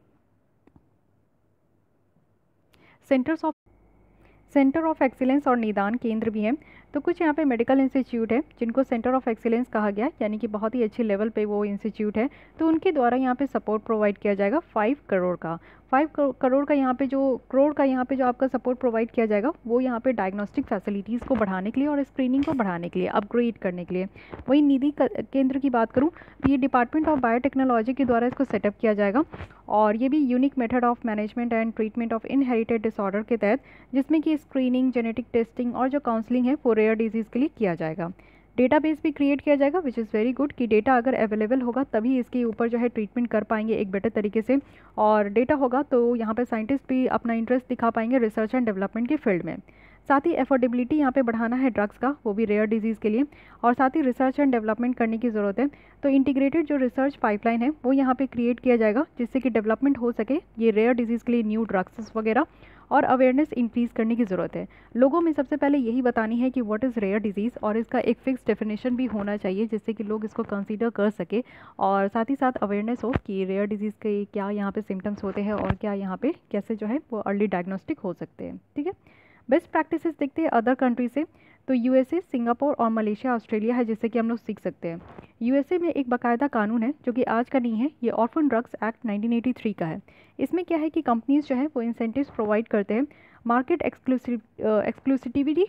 centres of centre of excellence और निदान केंद्र भी हैं। तो कुछ यहाँ पे मेडिकल इंस्टीट्यूट है जिनको सेंटर ऑफ एक्सीलेंस कहा गया, यानी कि बहुत ही अच्छे लेवल पे वो इंस्टीट्यूट है, तो उनके द्वारा यहाँ पे सपोर्ट प्रोवाइड किया जाएगा फाइव करोड़ का। फाइव करोड़ का यहाँ पे जो करोड़ का यहाँ पे जो आपका सपोर्ट प्रोवाइड किया जाएगा वो यहाँ पे डायग्नोस्टिक फैसिलिटीज़ को बढ़ाने के लिए और स्क्रीनिंग को बढ़ाने के लिए, अपग्रेड करने के लिए। वही निधि केंद्र की बात करूँ तो ये डिपार्टमेंट ऑफ बायोटेक्नोलॉजी के द्वारा इसको सेटअप किया जाएगा और ये भी unique method of management and treatment of inherited disorder के तहत, जिसमें कि स्क्रीनिंग, जेनेटिक टेस्टिंग और जो काउंसलिंग है वो रेयर डिजीज़ के लिए किया जाएगा। डेटाबेस भी क्रिएट किया जाएगा विच इज़ वेरी गुड कि डेटा अगर अवेलेबल होगा तभी इसके ऊपर जो है ट्रीटमेंट कर पाएंगे एक बेटर तरीके से, और डेटा होगा तो यहाँ पे साइंटिस्ट भी अपना इंटरेस्ट दिखा पाएंगे रिसर्च एंड डेवलपमेंट के फील्ड में। साथ ही एफोर्डेबिलिटी यहाँ पे बढ़ाना है ड्रग्स का, वो भी रेयर डिजीज़ के लिए, और साथ ही रिसर्च एंड डेवलपमेंट करने की ज़रूरत है। तो इंटीग्रेटेड जो रिसर्च पाइपलाइन है वो यहाँ पे क्रिएट किया जाएगा जिससे कि डेवलपमेंट हो सके ये रेयर डिजीज़ के लिए न्यू ड्रग्स वगैरह, और अवेयरनेस इंक्रीज़ करने की ज़रूरत है। लोगों में सबसे पहले यही बतानी है कि व्हाट इज़ रेयर डिजीज़, और इसका एक फिक्स डेफिनेशन भी होना चाहिए जिससे कि लोग इसको कंसीडर कर सके, और साथ ही साथ अवेयरनेस हो कि रेयर डिजीज़ के क्या यहाँ पे सिम्टम्स होते हैं और क्या यहाँ पे कैसे जो है वो अर्ली डायग्नोस्टिक हो सकते हैं। ठीक है। बेस्ट प्रैक्टिसेस देखते हैं अदर कंट्री से, तो यूएसए, सिंगापुर और मलेशिया, ऑस्ट्रेलिया है जिससे कि हम लोग सीख सकते हैं। यूएसए में एक बाकायदा कानून है जो कि आज का नहीं है, ये orphan drugs act nineteen eighty three का है। इसमें क्या है कि कंपनीज जो है वो इंसेंटिव्स प्रोवाइड करते हैं, market exclusive exclusivity,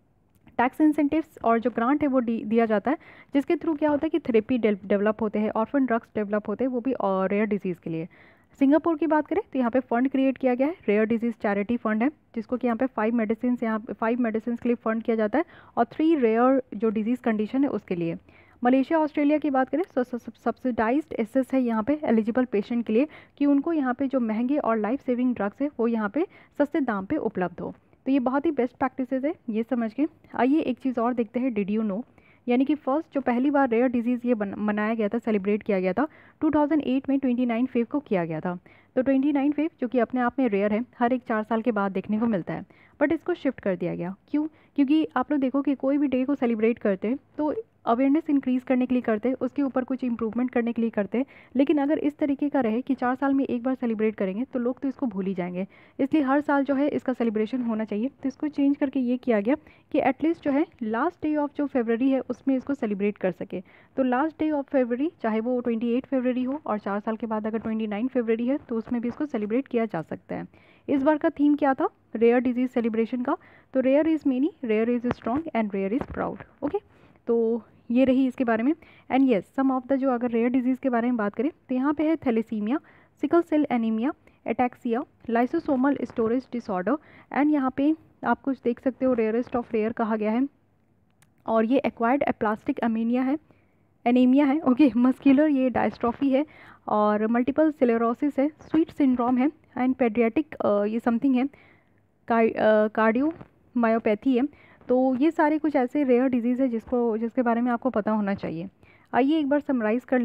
tax incentives और जो ग्रांट है वो दिया जाता है, जिसके थ्रू क्या होता है कि थेरेपी डेवलप होते हैं, ऑर्फन ड्रग्स डेवलप होते हैं, वो भी रेयर डिजीज़ के लिए। सिंगापुर की बात करें तो यहाँ पे फंड क्रिएट किया गया है, रेयर डिजीज़ चैरिटी फंड है, जिसको कि यहाँ पे फाइव मेडिसिन यहाँ पे फाइव मेडिसिन के लिए फंड किया जाता है और थ्री रेयर जो डिजीज़ कंडीशन है उसके लिए। मलेशिया, ऑस्ट्रेलिया की बात करें तो सब्सिडाइज्ड एसेस है यहाँ पे एलिजिबल पेशेंट के लिए कि उनको यहाँ पे जो महंगे और लाइफ सेविंग ड्रग्स है वो यहाँ पे सस्ते दाम पे उपलब्ध हो। तो ये बहुत ही बेस्ट प्रैक्टिसेस है, ये समझ के आइए एक चीज़ और देखते हैं, डिड यू नो, यानी कि फर्स्ट जो पहली बार रेयर डिजीज़ ये मनाया गया था, सेलिब्रेट किया गया था टू थाउजेंड एट में उनतीस फेब को किया गया था। तो उनतीस फेब जो कि अपने आप में रेयर है, हर एक चार साल के बाद देखने को मिलता है, बट इसको शिफ्ट कर दिया गया। क्यों? क्योंकि आप लोग देखो कि कोई भी डे को सेलिब्रेट करते हैं तो अवेयरनेस इंक्रीज़ करने के लिए करते हैं, उसके ऊपर कुछ इंप्रूवमेंट करने के लिए करते हैं, लेकिन अगर इस तरीके का रहे कि चार साल में एक बार सेलिब्रेट करेंगे तो लोग तो इसको भूल ही जाएंगे, इसलिए हर साल जो है इसका सेलिब्रेशन होना चाहिए। तो इसको चेंज करके ये किया गया कि एटलीस्ट जो है लास्ट डे ऑफ जो फरवरी है उसमें इसको सेलिब्रेट कर सके। तो लास्ट डे ऑफ फरवरी चाहे वो अट्ठाईस फरवरी हो और चार साल के बाद अगर उनतीस फरवरी है तो उसमें भी इसको सेलिब्रेट किया जा सकता है। इस बार का थीम क्या था रेयर डिजीज़ सेलिब्रेशन का? तो rare is many, rare is strong and rare is proud. Okay, तो ये रही इसके बारे में। And yes, some of the जो अगर रेयर डिजीज़ के बारे में बात करें तो यहाँ पे है thalassaemia, sickle cell anaemia, ataxia, lysosomal storage disorder, and यहाँ पे आप कुछ देख सकते हो रेयरेस्ट ऑफ रेयर कहा गया है, और ये एक्वायर्ड एप्लास्टिक अमीनिया है, एनीमिया है। ओके, मस्कुलर ये डायस्ट्रॉफी है, और मल्टीपल स्क्लेरोसिस है, स्वीट सिंड्रोम है, एंड पेडियाट्रिक ये समथिंग है, कार्डियो मायोपैथी है। तो ये सारे कुछ ऐसे रेयर डिजीज़ है जिसको जिसके बारे में आपको पता होना चाहिए। आइए एक बार समराइज़ कर लेते हैं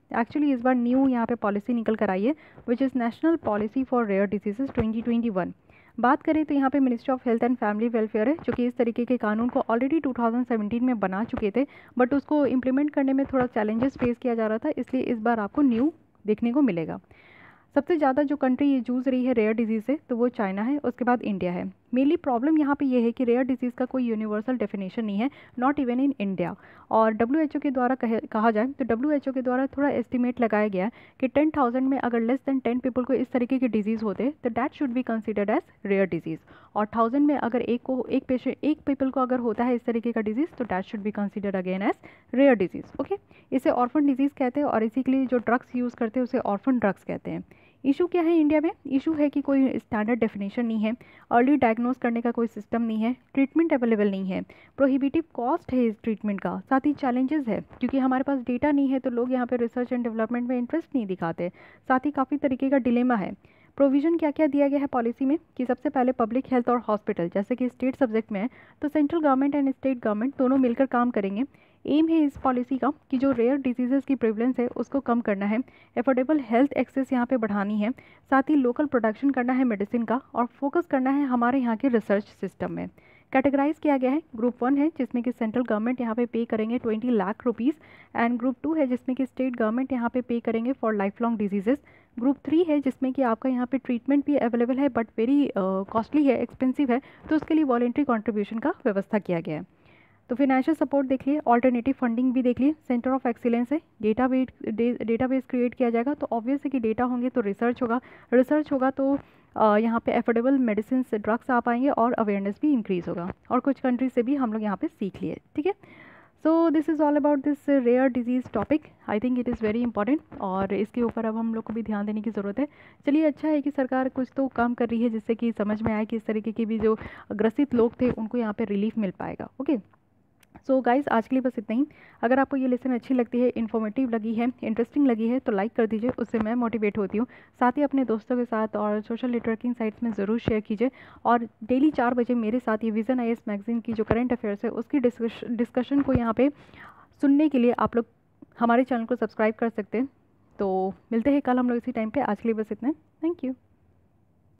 एक्चुअली इस बार न्यू यहाँ पे पॉलिसी निकल कर आई है which is national policy for rare diseases twenty twenty one. बात करें तो यहाँ पे ministry of health and family welfare है जो कि इस तरीके के कानून को ऑलरेडी टू थाउजेंड सेवेंटीन में बना चुके थे, बट उसको इम्प्लीमेंट करने में थोड़ा चैलेंजेस फेस किया जा रहा था, इसलिए इस बार आपको न्यू देखने को मिलेगा। सबसे ज़्यादा जो कंट्री ये जूझ रही है रेयर डिजीज़ से तो वो चाइना है, उसके बाद इंडिया है। मेनली प्रॉब्लम यहाँ पे ये है कि रेयर डिजीज़ का कोई यूनिवर्सल डेफिनेशन नहीं है, नॉट इवन इन इंडिया। और डब्ल्यू एच ओ के द्वारा कहे कहा जाए तो डब्ल्यू एच ओ के द्वारा थोड़ा एस्टिमेट लगाया गया कि टेन थाउजेंड में अगर लेस देन टेन पीपल को इस तरीके की डिजीज़ होते तो that should be considered as rare disease, और थाउजेंड में अगर एक को एक पेशेंट एक पीपल को अगर होता है इस तरीके का डिजीज़ तो that should be considered again as rare disease. Okay, इसे ऑर्फन डिजीज़ कहते हैं और इसी के लिए जो ड्रग्स यूज़ करते हैं उसे ऑर्फन ड्रग्स कहते हैं। इशू क्या है इंडिया में? इशू है कि कोई स्टैंडर्ड डेफिनेशन नहीं है, अर्ली डायग्नोस करने का कोई सिस्टम नहीं है, ट्रीटमेंट अवेलेबल नहीं है, प्रोहिबिटिव कॉस्ट है इस ट्रीटमेंट का, साथ ही चैलेंजेस है क्योंकि हमारे पास डेटा नहीं है तो लोग यहाँ पे रिसर्च एंड डेवलपमेंट में इंटरेस्ट नहीं दिखाते, साथ ही काफ़ी तरीके का डिलेमा है। प्रोविज़न क्या क्या दिया गया है पॉलिसी में कि सबसे पहले पब्लिक हेल्थ और हॉस्पिटल जैसे कि स्टेट सब्जेक्ट में है तो central government and state government दोनों मिलकर काम करेंगे। एम है इस पॉलिसी का कि जो रेयर डिजीज़ेस की प्रेवलेंस है उसको कम करना है, एफोर्डेबल हेल्थ एक्सेस यहाँ पे बढ़ानी है, साथ ही लोकल प्रोडक्शन करना है मेडिसिन का और फोकस करना है हमारे यहाँ के रिसर्च सिस्टम में। कैटेगराइज किया गया है, ग्रुप वन है जिसमें कि सेंट्रल गवर्नमेंट यहाँ पे पे करेंगे twenty lakh rupees, and group two है जिसमें कि स्टेट गवर्नमेंट यहाँ पे पे करेंगे for life long diseases. Group three है जिसमें कि आपका यहाँ पे ट्रीटमेंट भी अवेलेबल है बट वेरी कॉस्टली है, एक्सपेंसिव है, तो उसके लिए वॉलेंट्री कॉन्ट्रीब्यूशन का व्यवस्था किया गया है। तो फाइनेंशियल सपोर्ट देख लिए, ऑल्टरनेटिव फंडिंग भी देख लिए, सेंटर ऑफ एक्सीलेंस है, database database create किया जाएगा तो ऑब्वियस है कि डेटा होंगे तो रिसर्च होगा, रिसर्च होगा तो यहाँ पे एफोर्डेबल मेडिसिन ड्रग्स आ पाएंगे और अवेयरनेस भी इंक्रीज़ होगा, और कुछ कंट्रीज से भी हम लोग यहाँ पे सीख लिए। ठीक है, so this is all about this rare disease topic, I think it is very important और इसके ऊपर अब हम लोग को भी ध्यान देने की ज़रूरत है। चलिए, अच्छा है कि सरकार कुछ तो काम कर रही है जिससे कि समझ में आए कि इस तरीके के भी जो ग्रसित लोग थे उनको यहाँ पे रिलीफ मिल पाएगा। ओके, सो गाइज़ आज के लिए बस इतना ही। अगर आपको ये लेसन अच्छी लगती है, इन्फॉर्मेटिव लगी है, इंटरेस्टिंग लगी है तो लाइक कर दीजिए, उससे मैं मोटिवेट होती हूँ। साथ ही अपने दोस्तों के साथ और सोशल नेटवर्किंग साइट्स में ज़रूर शेयर कीजिए, और डेली चार बजे मेरे साथ ये विज़न आई एस मैगजीन की जो करंट अफेयर्स है उसकी डिस्कशन को यहाँ पे सुनने के लिए आप लोग हमारे चैनल को सब्सक्राइब कर सकते हैं। तो मिलते हैं कल हम लोग इसी टाइम पे। आज के लिए बस इतना, थैंक यू।